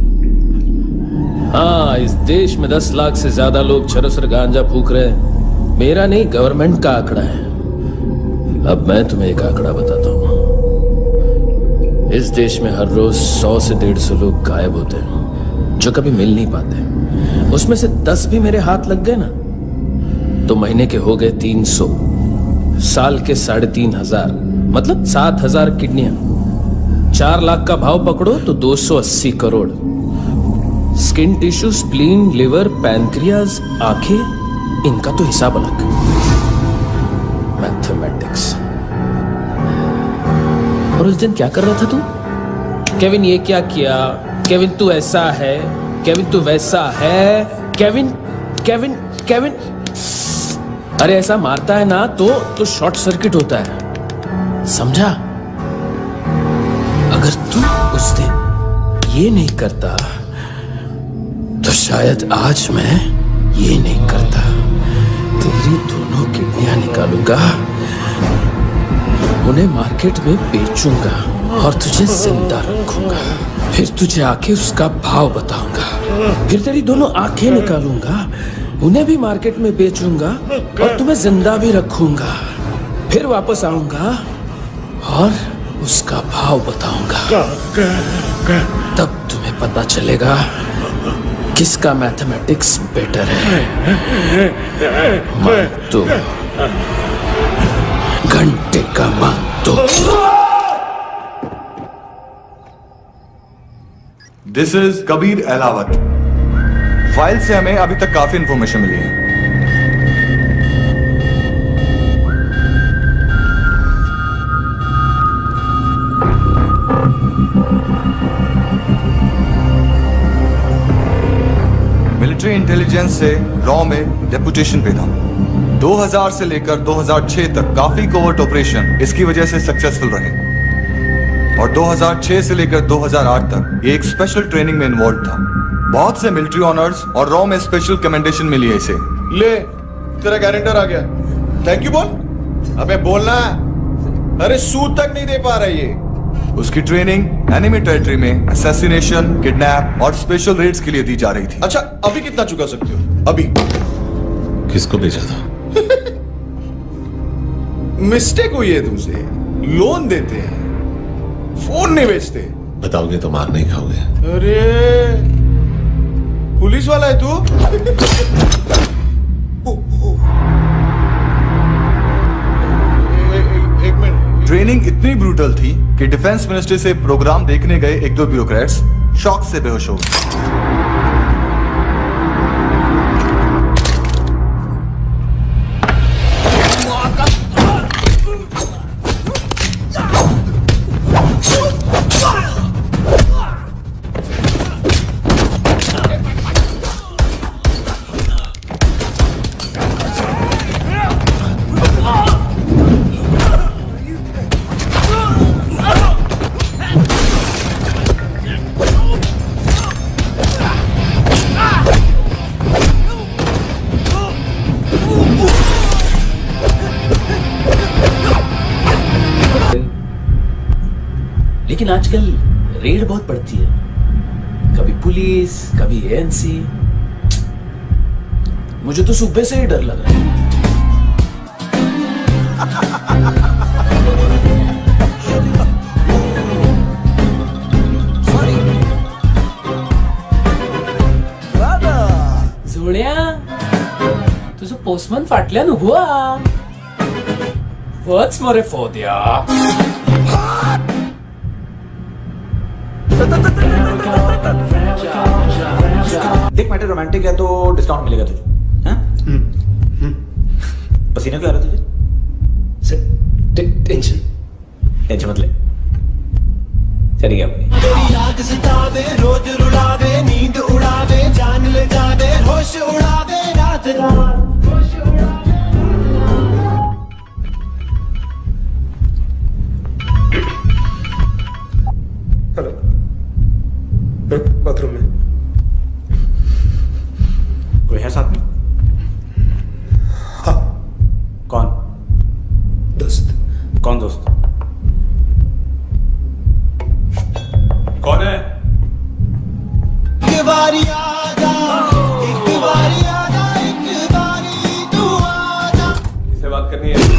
हाँ, इस देश में 10 लाख से ज्यादा लोग चरस और गांजा फूक रहे हैं। मेरा नहीं, गवर्नमेंट का आंकड़ा है। अब मैं तुम्हें एक आंकड़ा बताता हूं। इस देश में हर रोज 100 से 150 लोग गायब होते हैं, जो कभी मिल नहीं पाते। उसमें से 10 भी मेरे हाथ लग गए ना, तो महीने के हो गए 300, साल के 3500, मतलब 7000 किडनियां। 4 लाख का भाव पकड़ो तो 280 crore. Skin tissue, spleen, liver, pancreas, आंखें, इनका तो हिसाब अलग। मैथमेटिक्स। और उस दिन क्या कर रहा था तू? केविन ये क्या किया, केविन तू ऐसा है, केविन तू वैसा है, केविन केविन केविन। अरे ऐसा मारता है ना तो शॉर्ट सर्किट होता है, समझा? अगर तू उस दिन ये नहीं करता तो शायद आज मैं ये नहीं करता। तेरी दोनों किडनियां निकालूंगा, उन्हें मार्केट में बेचूंगा और तुझे जिंदा रखूंगा। फिर तुझे आके उसका भाव बताऊंगा। फिर तेरी दोनों आंखें निकालूंगा, उन्हें भी मार्केट में बेचूंगा और तुम्हें जिंदा भी रखूंगा। फिर वापस आऊंगा और उसका भाव बताऊंगा। तब तुम्हें पता चलेगा किसका मैथमेटिक्स बेटर है। मानतू, घंटे का Mantu. This is Kabir Alawat. File से हमें अभी तक काफी इंफॉर्मेशन मिली है। इंटेलिजेंस से रॉ में डेपुटेशन पे था। 2000 से लेकर 2006 तक काफी कोवर्ट ऑपरेशन इसकी वजह से सक्सेसफुल रहे और 2006 से लेकर 2008 तक ये एक स्पेशल ट्रेनिंग में इन्वॉल्व था। बहुत से मिलिट्री ऑनर्स और रॉ में स्पेशल कमेंडेशन मिली है इसे। ले तेरा गारंटर आ गया, थैंक यू बोल। अबे बोलना, अरे सूद तक नहीं दे पा रहा ये। उसकी ट्रेनिंग एनिमी टेरिटरी में असैसिनेशन, किडनैप और स्पेशल रेड्स के लिए दी जा रही थी। अच्छा अभी कितना चुका सकते हो? अभी किसको भेजा था? मिस्टेक हुई है तुमसे, लोन देते हैं, फोन नहीं बेचते। बताओगे तो मार नहीं खाओगे। अरे पुलिस वाला है तू? एक मिनट। ट्रेनिंग इतनी ब्रूटल थी कि डिफेंस मिनिस्ट्री से प्रोग्राम देखने गए एक दो ब्यूरोक्रेट्स शॉक से बेहोश हो गए। लेकिन आजकल रेड बहुत पड़ती है, कभी पुलिस कभी एएनसी। मुझे तो सुबह से ही डर लग रहा है। जोड्या तुझं पोस्टमन फाटल्यान उभो आ. वच मरे फोद्या. देख मैटर रोमांटिक है तो डिस्काउंट मिलेगा तुझे. पसीना क्यों आ रहा तुझे? टेंशन मत ले. चलिए अपनी आग सतावे, रोज रुलावे, नींद उड़ावे, जान ले जावे, होश उड़ावे, रात रात. हेलो, बाथरूम में कोई है साथ में? हाँ. कौन? दोस्त. कौन दोस्त? कौन है? एक बारी आजा, एक बारी आजा, एक बारी तू आजा. किससे बात करनी है?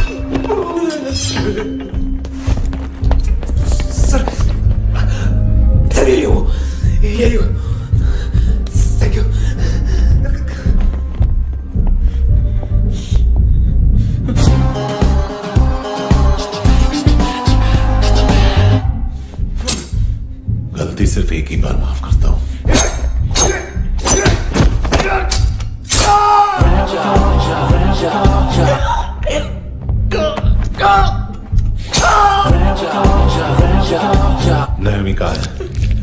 सर यही हो, यही हो. Thank you. गलती सिर्फ एक ही बार माफ करता हूं. नायोमी कहाँ है?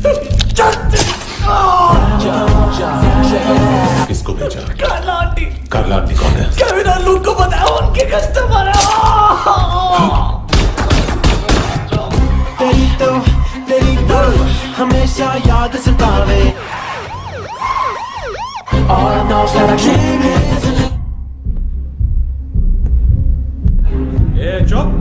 किसको भेजा? कार्ला आंटी. कार्ला आंटी कौन है? केविन और लूक को बताया, उनके कस्टमर है. तेरी तो हमेशा याद सतावे. All I know is that I can't live. ए चुप.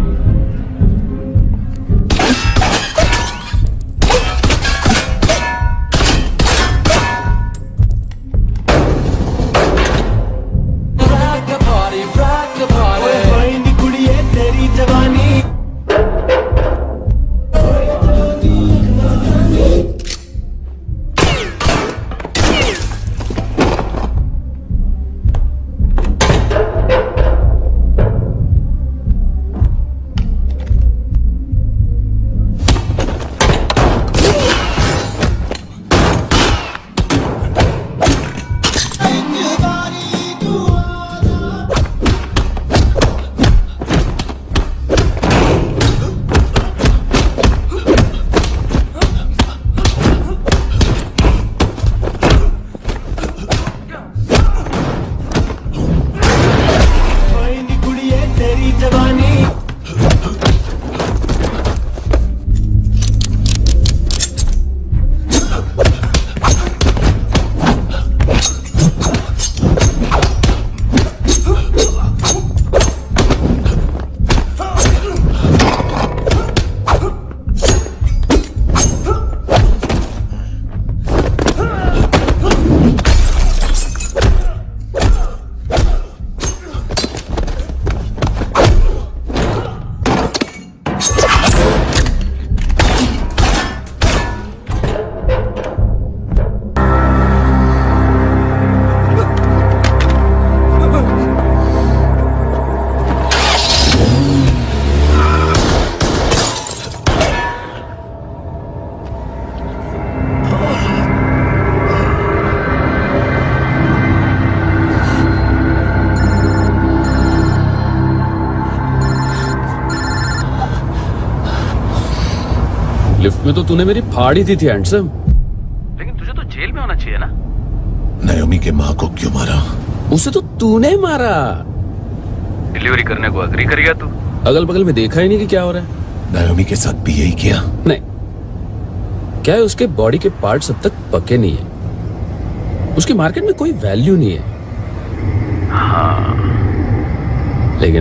में तो तूने मेरी फाड़ ही दी थी हैंडसम। लेकिन तुझे तो जेल में होना चाहिए ना। नायोमी के माँ को क्यों मारा? उसे तो तूने मारा। डिलीवरी करने को अग्री कर गया तू। अगल बगल में देखा ही नहीं कि क्या हो रहा है। नायोमी के साथ भी यही किया? नहीं, क्या है उसके बॉडी के पार्ट्स अब तक पके नहीं है, उसकी मार्केट में कोई वैल्यू नहीं है। हाँ, लेकिन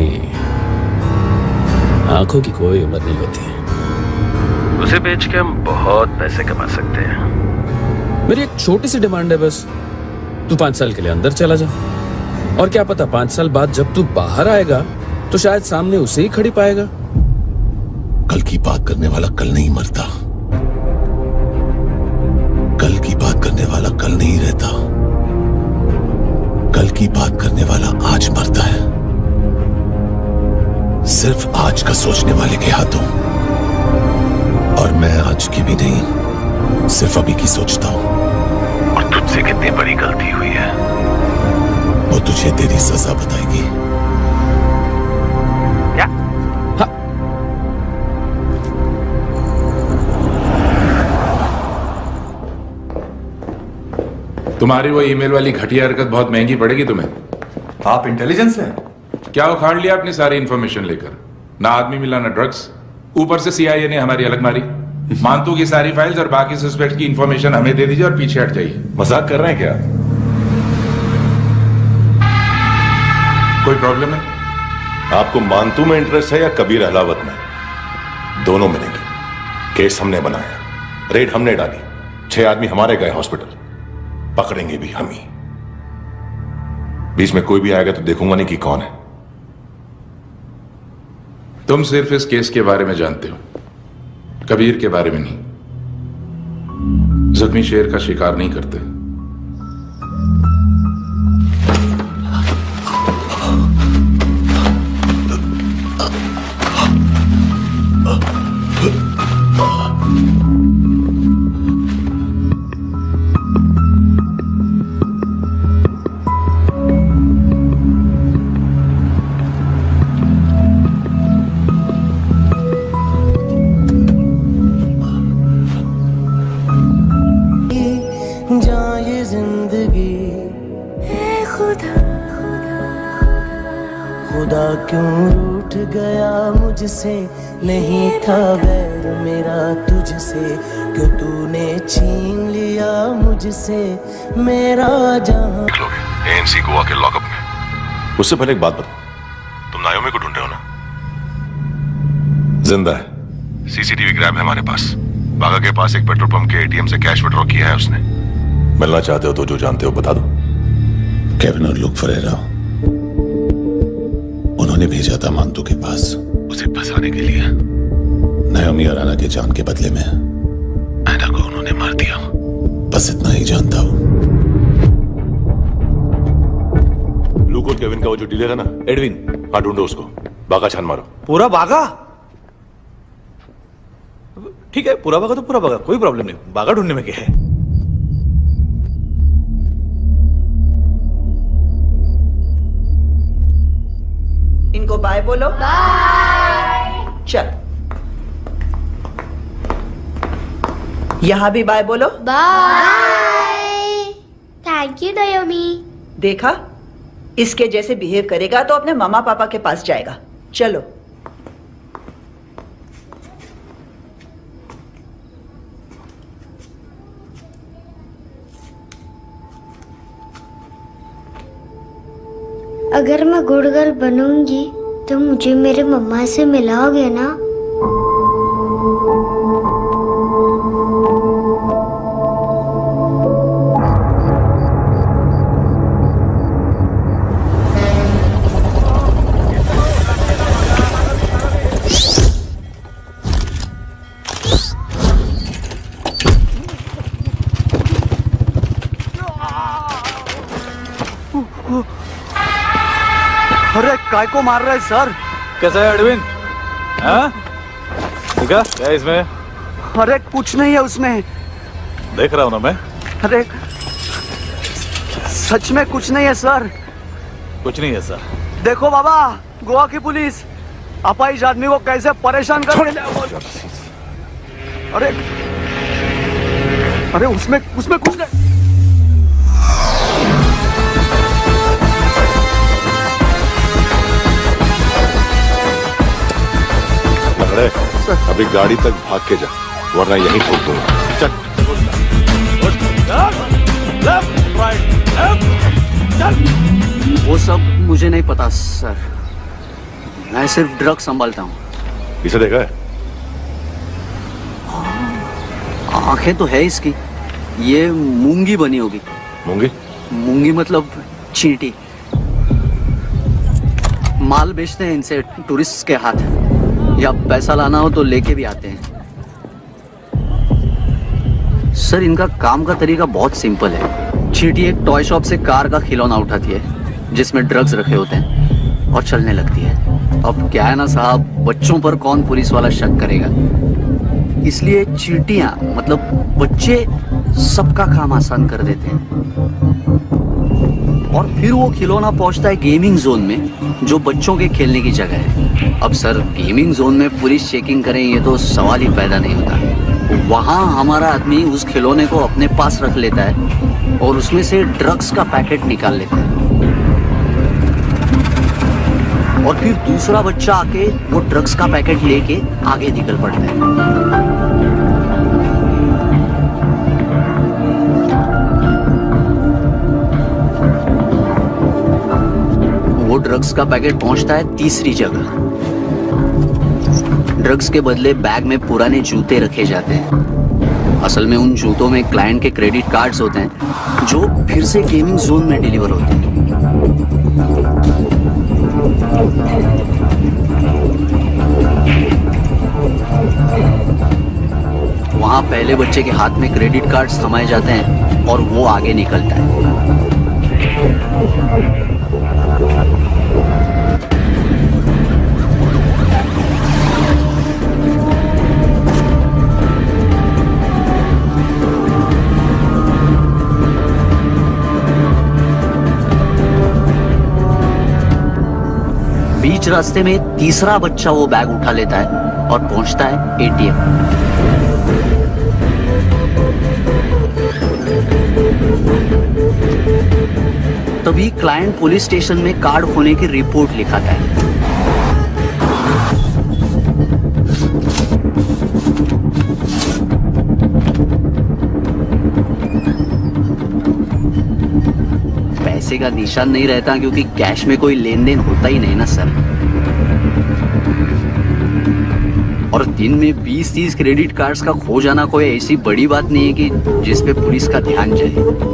आंखों की कोई उम्र नहीं होती है। उसे बेच के हम बहुत पैसे कमा सकते हैं। मेरी एक छोटी सी डिमांड है बस, तू 5 साल के लिए अंदर चला जा, और क्या पता 5 साल बाद जब तू बाहर आएगा तो शायद सामने उसे ही खड़ी पाएगा। कल की बात करने वाला कल नहीं मरता, कल की बात करने वाला कल नहीं रहता, कल की बात करने वाला आज मरता है। सिर्फ आज का सोचने वाले के हाथों। और मैं आज की भी नहीं, सिर्फ अभी की सोचता हूं। और तुझसे कितनी बड़ी गलती हुई है वो तुझे तेरी सजा बताएगी। क्या? हाँ। तुम्हारी वो ईमेल वाली घटिया हरकत बहुत महंगी पड़ेगी तुम्हें। आप इंटेलिजेंस हैं? क्या उखाड़ लिया अपनी सारी इंफॉर्मेशन लेकर? ना आदमी मिला ना ड्रग्स, ऊपर से सीआईए ने हमारी अलग मारी। मानतू की सारी फाइल्स और बाकी सस्पेक्ट की इंफॉर्मेशन हमें दे दीजिए और पीछे हट जाइए। मजाक कर रहे हैं क्या? कोई प्रॉब्लम है? आपको मानतू में इंटरेस्ट है या कबीर अहलावत में? दोनों मिलेंगे। केस हमने बनाया, रेड हमने डाली, 6 आदमी हमारे गए हॉस्पिटल, पकड़ेंगे भी हम ही। बीच में कोई भी आएगा तो देखूंगा नहीं कि कौन है। तुम सिर्फ इस केस के बारे में जानते हो, कबीर के बारे में नहीं। जख्मी शेर का शिकार नहीं करते। क्यों रूठ गया मुझसे, नहीं था वैर मेरा तुझसे, क्यों तूने छीन लिया मुझसे मेरा जहां। एएनसी गोवा के लॉकअप में। उससे पहले एक बात बताओ, तुम नायोमी को ढूंढ रहे हो ना? जिंदा है, सीसीटीवी ग्रैब है हमारे पास। बागा के पास एक पेट्रोल पंप के एटीएम से कैश विड्रॉ किया है उसने। मिलना चाहते हो तो जो जानते हो बता दो। केविन और लुक फरेरा उन्होंने भेजा था मानतू के पास उसे फंसाने के लिए। नायोमी और आना के जान के बदले में आना को उन्होंने मार दिया। बस इतना ही जानता हूं। लुक और केविन का वो जो डीलर है ना, एडविन, हाँ ढूंढो उसको। बागा छान मारो। पूरा बागा? ठीक है, पूरा बागा तो पूरा बागा, कोई प्रॉब्लम नहीं। बागा ढूंढने में क्या है? इनको बाय बोलो। बाय। चल, यहां भी बाय बोलो। बाय। Thank you Naomi. देखा, इसके जैसे बिहेव करेगा तो अपने मामा पापा के पास जाएगा। चलो। अगर मैं गुड गर्ल बनूंगी तो मुझे मेरे मम्मा से मिलाओगे ना? अरे काय को मार रहा है सर? कैसा है एडविन? हाँ? देखा क्या है इसमें? अरे कुछ नहीं है उसमें। देख रहा हूं ना मैं। अरे सच में कुछ नहीं है सर। कुछ नहीं है सर। देखो बाबा, गोवा की पुलिस अपाहिज आदमी को कैसे परेशान कर। अरे अरे उसमें कुछ नहीं। लंगड़े, अभी गाड़ी तक भाग के जा, वरना यहीं ठोक दूंगा। चल। वो सब मुझे नहीं पता सर, मैं सिर्फ ड्रग संभालता हूँ। इसे देखा है? आंखें तो है इसकी, ये मूंगी बनी होगी। मूंगी? मूंगी मतलब चींटी। माल बेचते हैं इनसे टूरिस्ट के हाथ, या पैसा लाना हो तो लेके भी आते हैं। सर इनका काम का तरीका बहुत सिंपल है। चींटी एक टॉय शॉप से कार का खिलौना उठाती है जिसमें ड्रग्स रखे होते हैं और चलने लगती है। अब क्या है ना साहब, बच्चों पर कौन पुलिस वाला शक करेगा, इसलिए चींटियां मतलब बच्चे सबका काम आसान कर देते हैं। और फिर वो खिलौना पहुंचता है गेमिंग जोन में, जो बच्चों के खेलने की जगह है। अब सर गेमिंग जोन में पुलिस चेकिंग करें ये तो सवाल ही पैदा नहीं होता। वहां हमारा आदमी उस खिलौने को अपने पास रख लेता है और उसमें से ड्रग्स का पैकेट निकाल लेता है, और फिर दूसरा बच्चा आके वो ड्रग्स का पैकेट लेके आगे निकल पड़ता है। वो ड्रग्स का पैकेट पहुंचता है तीसरी जगह। ड्रग्स के बदले बैग में पुराने जूते रखे जाते हैं। असल में उन जूतों में क्लाइंट के क्रेडिट कार्ड्स होते हैं जो फिर से गेमिंग जोन में डिलीवर होते हैं। वहां पहले बच्चे के हाथ में क्रेडिट कार्ड्स थमाए जाते हैं और वो आगे निकलता है। बीच रास्ते में तीसरा बच्चा वो बैग उठा लेता है और पहुंचता है एटीएम। तभी क्लाइंट पुलिस स्टेशन में कार्ड खोने की रिपोर्ट लिखाता है। पैसे का निशान नहीं रहता क्योंकि कैश में कोई लेन देन होता ही नहीं ना सर। और दिन में 20-30 क्रेडिट कार्ड्स का खो जाना कोई ऐसी बड़ी बात नहीं है कि जिस पे पुलिस का ध्यान जाए।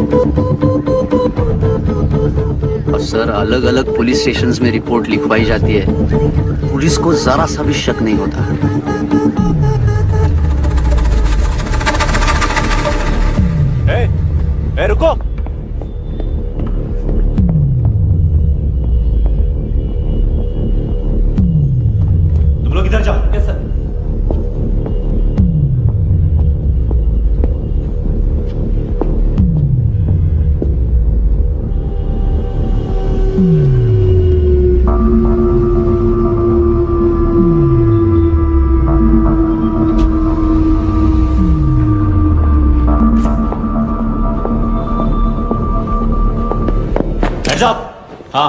और सर अलग अलग पुलिस स्टेशंस में रिपोर्ट लिखवाई जाती है, पुलिस को जरा सा भी शक नहीं होता। ए, रुको। तुम लोग इधर जाओ। Yes sir. हाँ।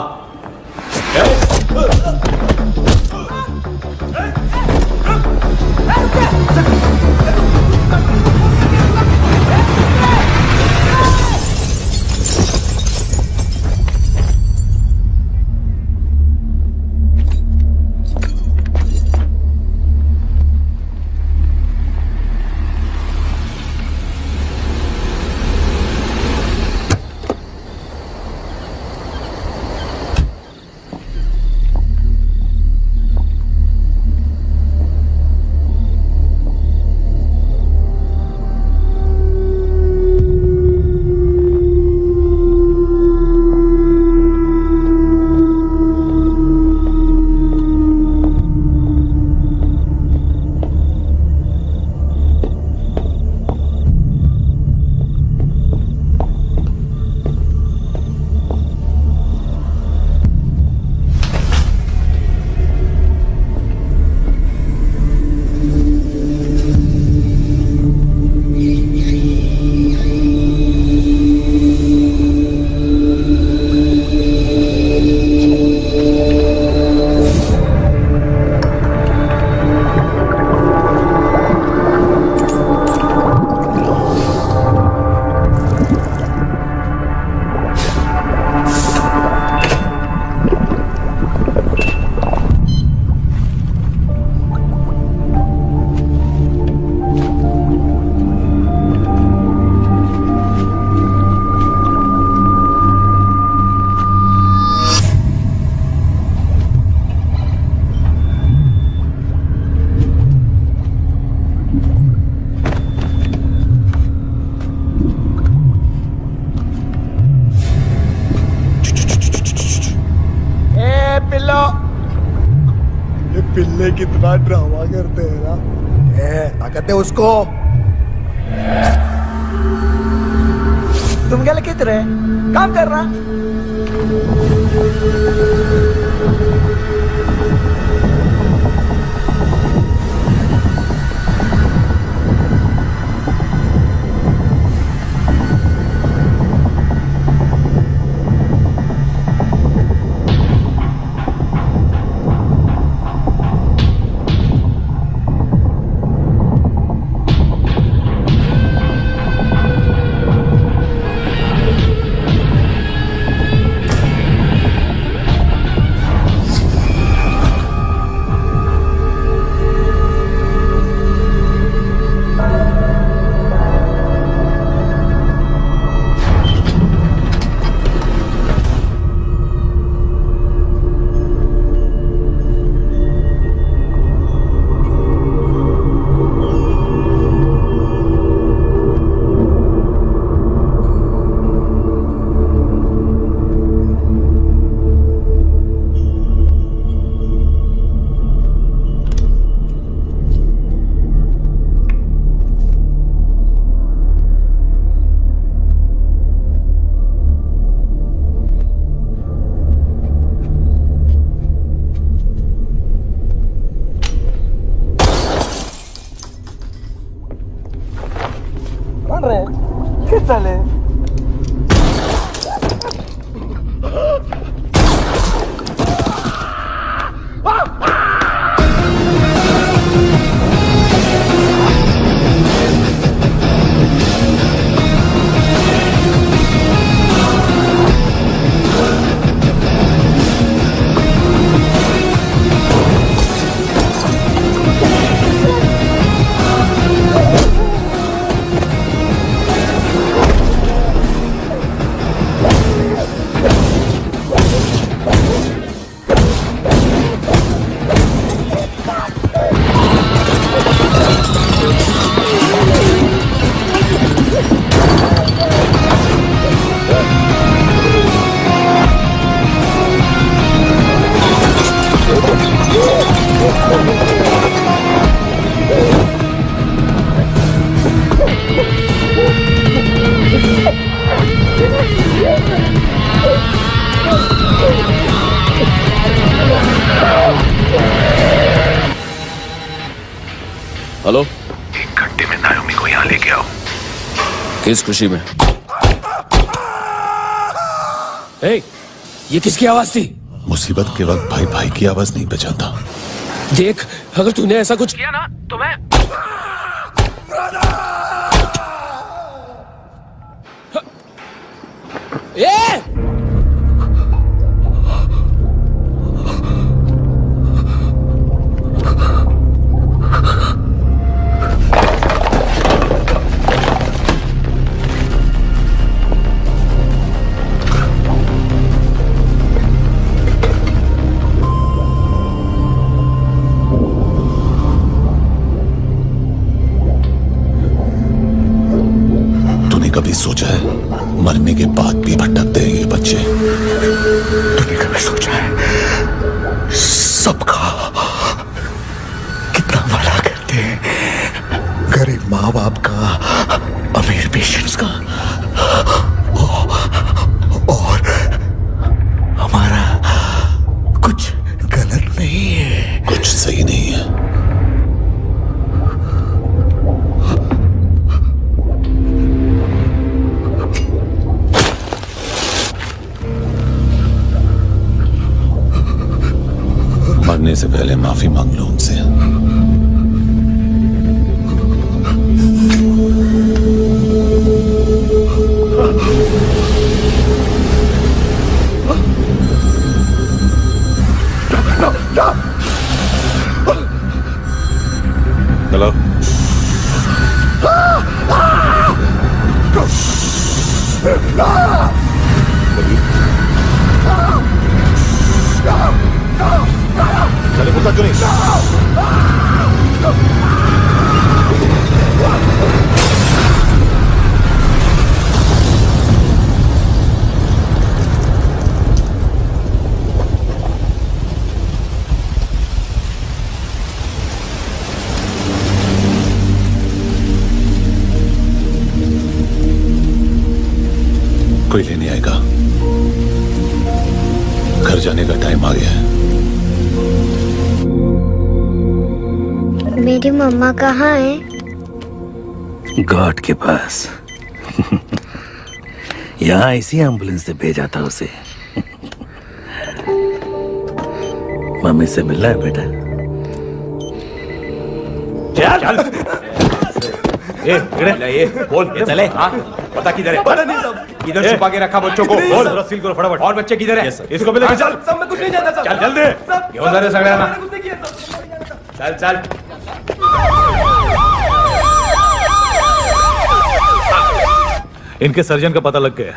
लो। ये पिल्ले कितना ड्रामा करते हैं ना। ताकत है उसको। तुम क्या लिखित रहे? काम कर रहा। हेलो, एक घंटे में नायोमी को यहाँ लेके आओ। किस खुशी में? ए, ये किसकी आवाज थी? मुसीबत के वक्त भाई भाई की आवाज नहीं बचाता। देख, अगर तूने ऐसा कुछ किया ना तो मैं कभी सोचा है मरने के बाद भी भटकते हैं ये बच्चे? तूने कभी सोचा है सबका कितना भला करते हैं? गरीब माँ बाप का, अमीर पेशेंट्स का, और हमारा कुछ गलत नहीं है, कुछ सही नहीं है। मरने से पहले माफी मांग लो उनसे। हेलो, चले बोलता क्यों नहीं? का टाइम आ गया है। मेरी मम्मा कहाँ है? गॉड के पास। यहाँ इसी एम्बुलेंस से भेजा था उसे। मम्मी से मिलना है बेटा। चल ये बोल ये चले। हाँ पता किधर है? पता नहीं सब इधर छुपा के रखा बच्चों को। बोल सील करो फटाफट। और बच्चे किधर है? इसको भी लेके चल। सब मैं कुछ नहीं जानता। चल जल्दी घेऊन जा रे सगळ्यांना। चल चल। इनके सर्जन का पता लग गया।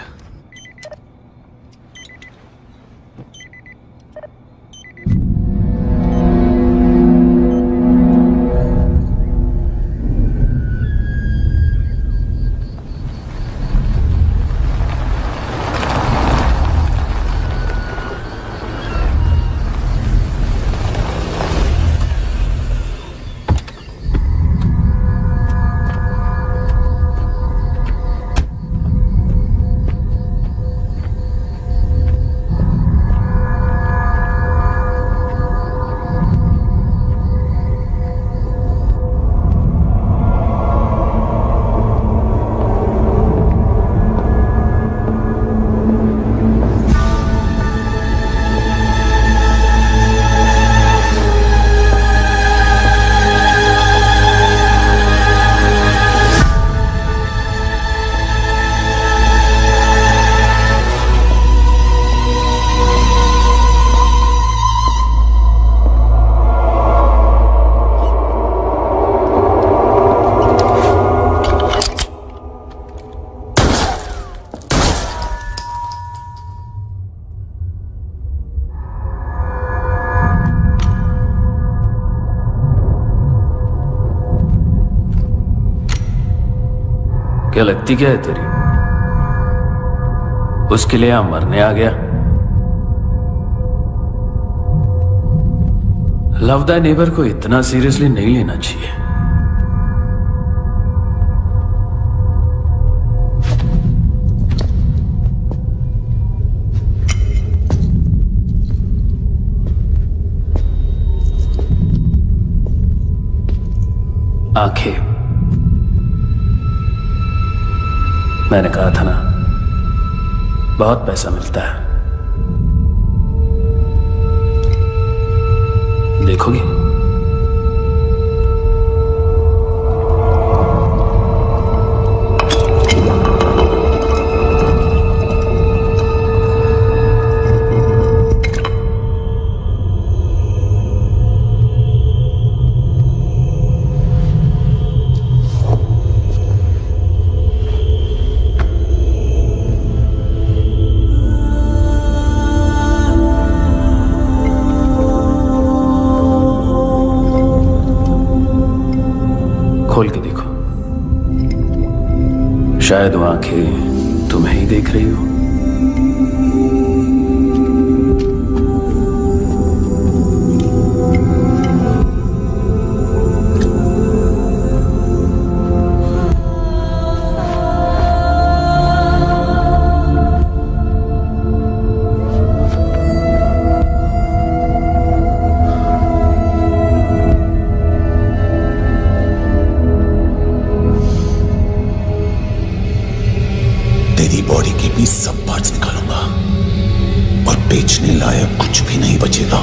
क्या लगती क्या है तेरी? उसके लिए यहां मरने आ गया? लव द नेबर को इतना सीरियसली नहीं लेना चाहिए। आंखें, मैंने कहा था ना, बहुत पैसा मिलता है। देखोगी? खोल के देखो, शायद वो आंखें तुम्हें ही देख रही हो। तेरी बॉडी के भी सब पार्ट्स निकालूंगा और बेचने लायक कुछ भी नहीं बचेगा।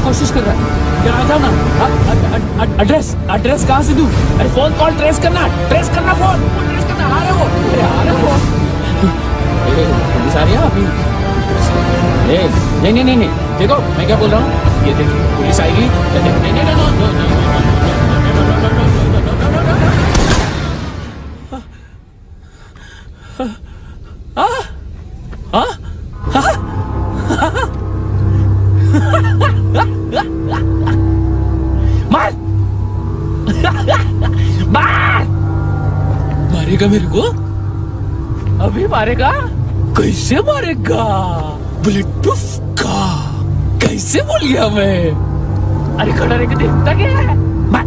कोशिश कर रहा है। इधर आ जाओ ना। एड्रेस कहाँ से दूं? अरे फोन कॉल ट्रेस करना फोन ट्रेस करना। आ रहे हो? अरे आ रहे हो? पुलिस आ रही है अभी? नहीं, देखो मैं क्या बोल रहा हूँ, ये देखो पुलिस आएगी। मारेगा मेरे को? अभी मारेगा? कैसे मारेगा? बुलेट प्रूफ का कैसे बोल गया मैं? अरे खड़ा रह के देखता क्या है? मार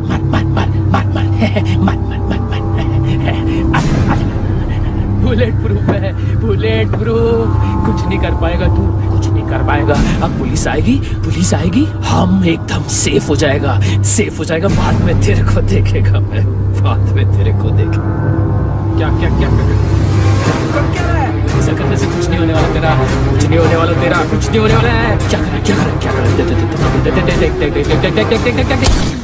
बुलेट प्रूफ है, बुलेट प्रूफ। कुछ नहीं कर पाएगा तू, कुछ नहीं कर पाएगा। अब पुलिस आएगी, हम एकदम सेफ हो जाएगा। बाद में तेरे को देखेगा मैं, बाद में तेरे को देखेगा। क्या ऐसा करने से कुछ नहीं होने वाला तेरा, कुछ नहीं होने वाला है। क्या करा? देख।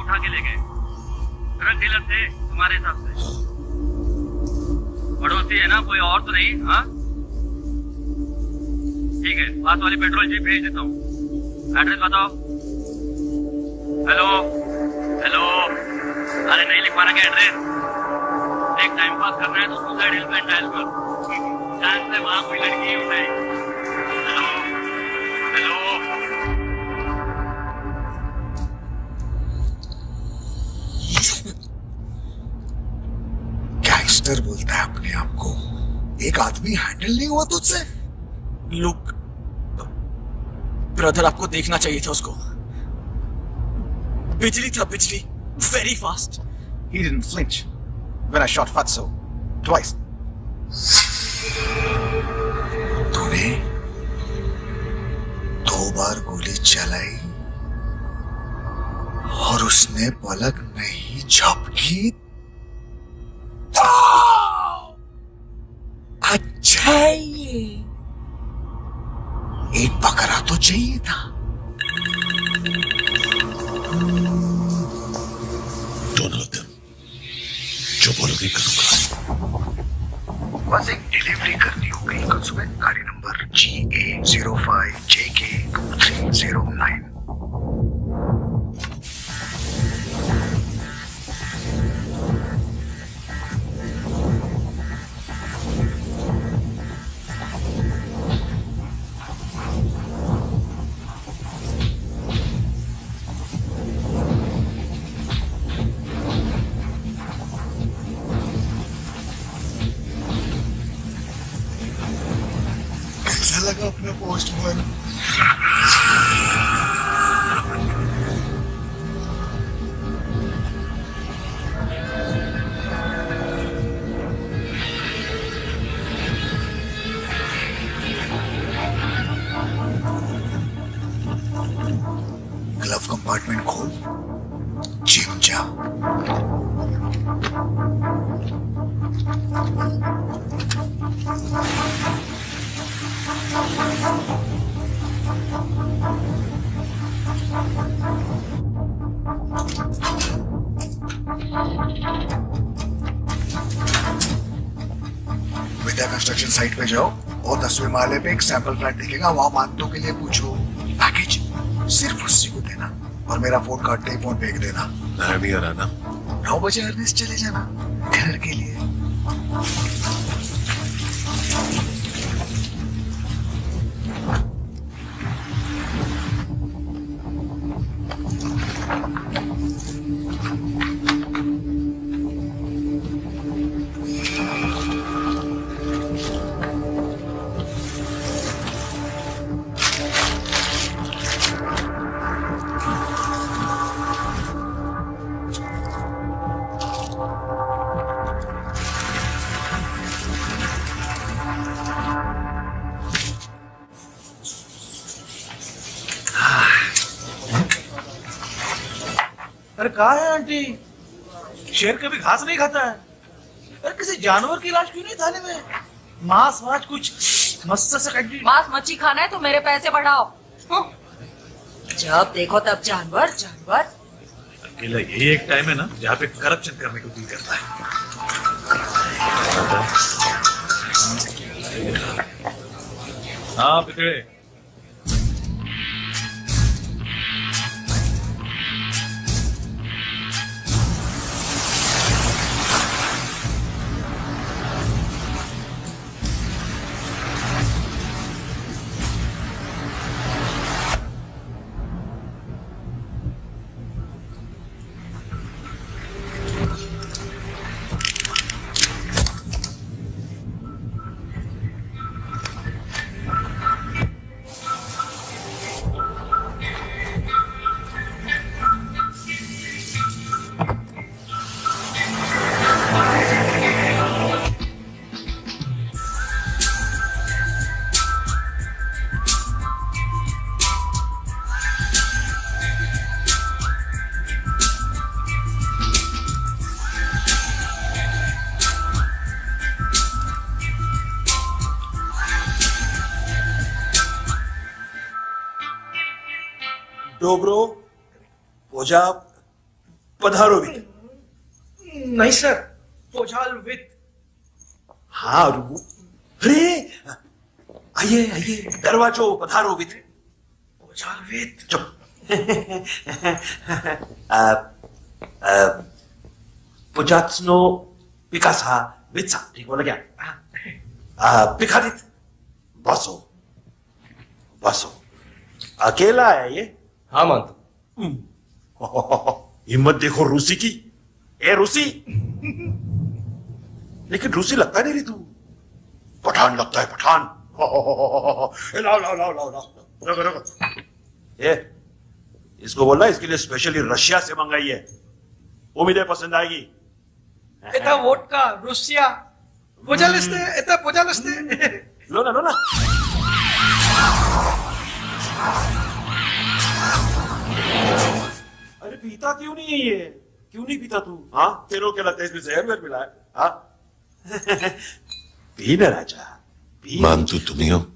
उठा के ले गए। ड्रग डीलर थे तुम्हारे हिसाब से? पड़ोसी है ना, कोई और तो नहीं? हाँ ठीक है, पास वाली पेट्रोल जीप भेज देता हूँ। एड्रेस बताओ। हेलो हेलो, अरे नहीं लिख पाना क्या एड्रेस? एक टाइम पास करना है तो सुसाइड हेल्पलाइन डायल कर। चांस है वहां कोई लड़की उठाई। हेलो हेलो, गैंगस्टर बोलता है अपने आप को। एक आदमी हैंडल नहीं हुआ तुझसे? लुक ब्रदर, आपको देखना चाहिए था उसको। बिजली था, बिजली, very fast. He didn't flinch when I shot Fatso twice. तूने 2 बार गोली चलाई और उसने पलक नहीं झपकी। अच्छा ये एक बकरा तो चाहिए था। दोनों of them, जो बोलोगे करूंगा। बस एक डिलीवरी करनी होगी कल सुबह। गाड़ी नंबर GA05JK2309। कैसा लगा अपना पोस्टमैन? ग्लव कंपार्टमेंट खोल, जिम जा। विद्या कंस्ट्रक्शन साइट पे जाओ और 10वें माले पे एक सैंपल फ्लैट दिखेगा, वहां मानतों के लिए पूछो। पैकेज सिर्फ उसी को देना और मेरा फोन काटते ही फोन फेंक देना। मैं भी आ रहा ना। 9 बजे अर्नेस्ट चले जाना डिनर के लिए। अरे कहा है आंटी? शेर कभी घास नहीं खाता है। अरे किसी जानवर की लाश क्यों नहीं थाली में? मांस वाच कुछ मस्त से कटी। मांस मच्छी खाना है तो मेरे पैसे बढ़ाओ। जब देखो तब जानवर जानवर। अकेला यही एक टाइम है ना जहाँ पे करप्शन करने को दिल करता है। हाँ पितड़े, डोब्रो, पोजाब, पधारो विद। नहीं सर, पोजाल विद। हाँ रुको, अरे आइए आइए, दरवाजो पधारो विद। पोजाल विद। चुप। पुजात्सनो पिकासा वित्सा, ठीक बोला क्या? पिखादित, बसो बसो। अकेला है ये? हाँ मानतो। हिम्मत देखो रूसी की। ए रूसी, लेकिन रूसी लगता नहीं रे तू, पठान लगता है, पठान। लाओ लाओ लाओ लाओ लाओ, रखो रखो। ये इसको बोलना, इसके लिए स्पेशली रशिया से मंगाई है, उम्मीद है पसंद आएगी। एता वोडका, रुसिया, पोजालिस्ते, एता पोजालिस्ते। लो ना लो ना। अरे पीता क्यों नहीं है ये? क्यों नहीं पीता तू? हाँ, तेरे क्या लगता है इसमें जहर वेर मिला है? हाँ? पी ना राजा, पी। मानतू तुम्ही हो?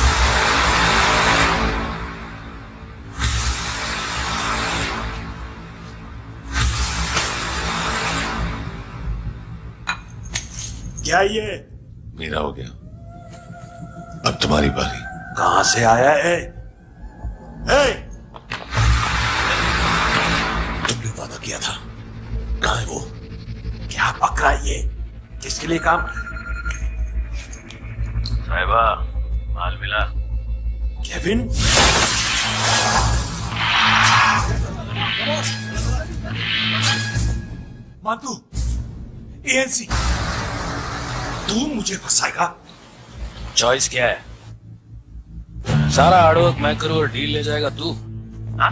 क्या ये? मेरा हो गया, अब तुम्हारी बारी। कहां से आया है? तुमने वादा किया था, कहां है वो? क्या पक रहा है ये? किसके लिए काम? साहिबा, माल मिला? केविन? मानतू, एएनसी, तू मुझे फंसाएगा? चॉइस क्या है? सारा हार्डवर्क मैं करूं और डील ले जाएगा तू? ना,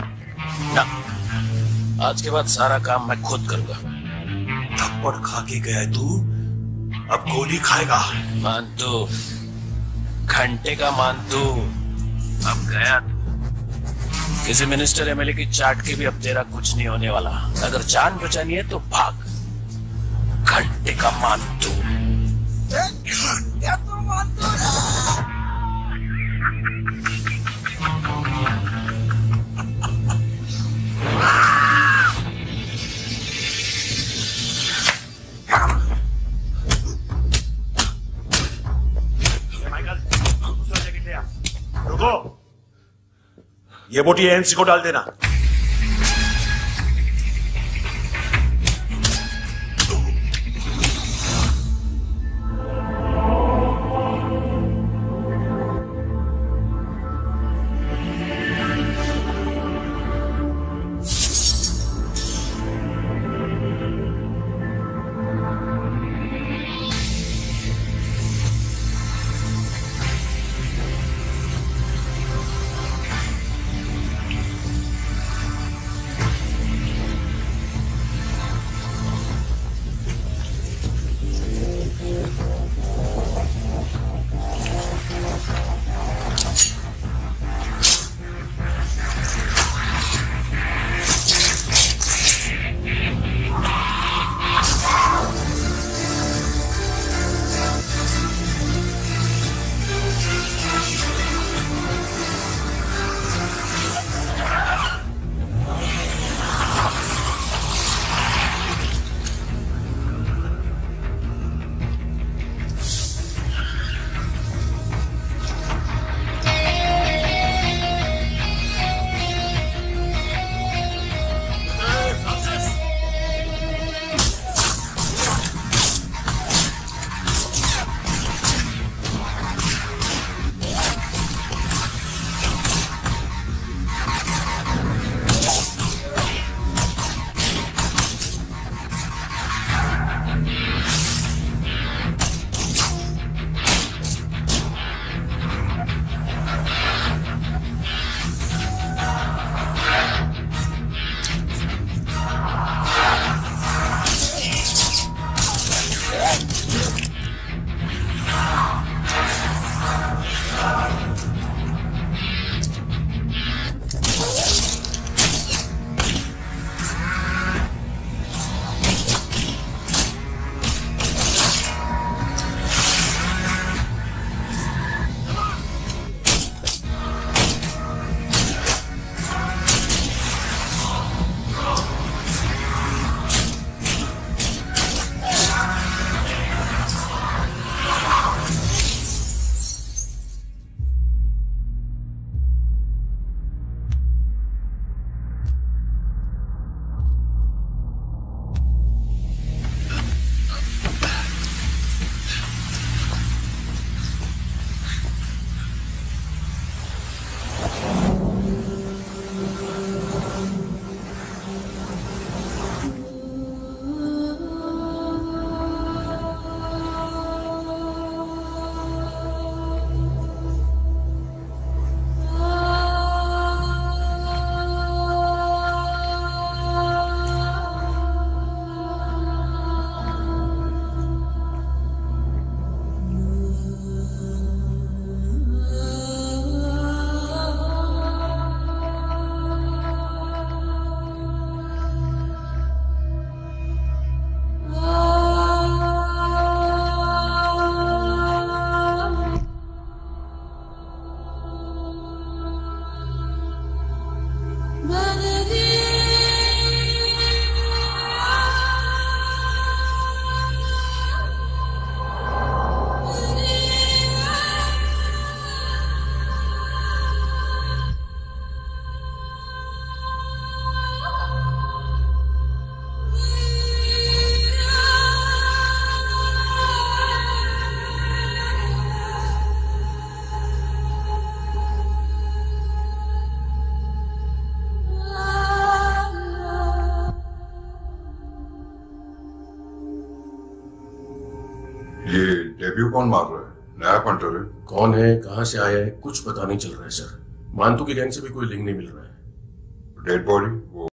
आज के बाद सारा काम मैं खुद करूंगा। थप्पड़ खा के गया है तू, अब गोली खाएगा। मानतू, घंटे का मानतू, अब गया तू। किसी मिनिस्टर एमएलए की चाट के भी अब तेरा कुछ नहीं होने वाला। अगर जान बचानी है तो भाग। घंटे का मानतू। रुको, ये बोटी एएनसी को डाल देना। डेब्यू कौन मार रहा है? नया पंटर है। कौन है, कहां से आया है, कुछ पता नहीं चल रहा है सर। मानतू की गैंग से भी कोई लिंक नहीं मिल रहा है। Dead body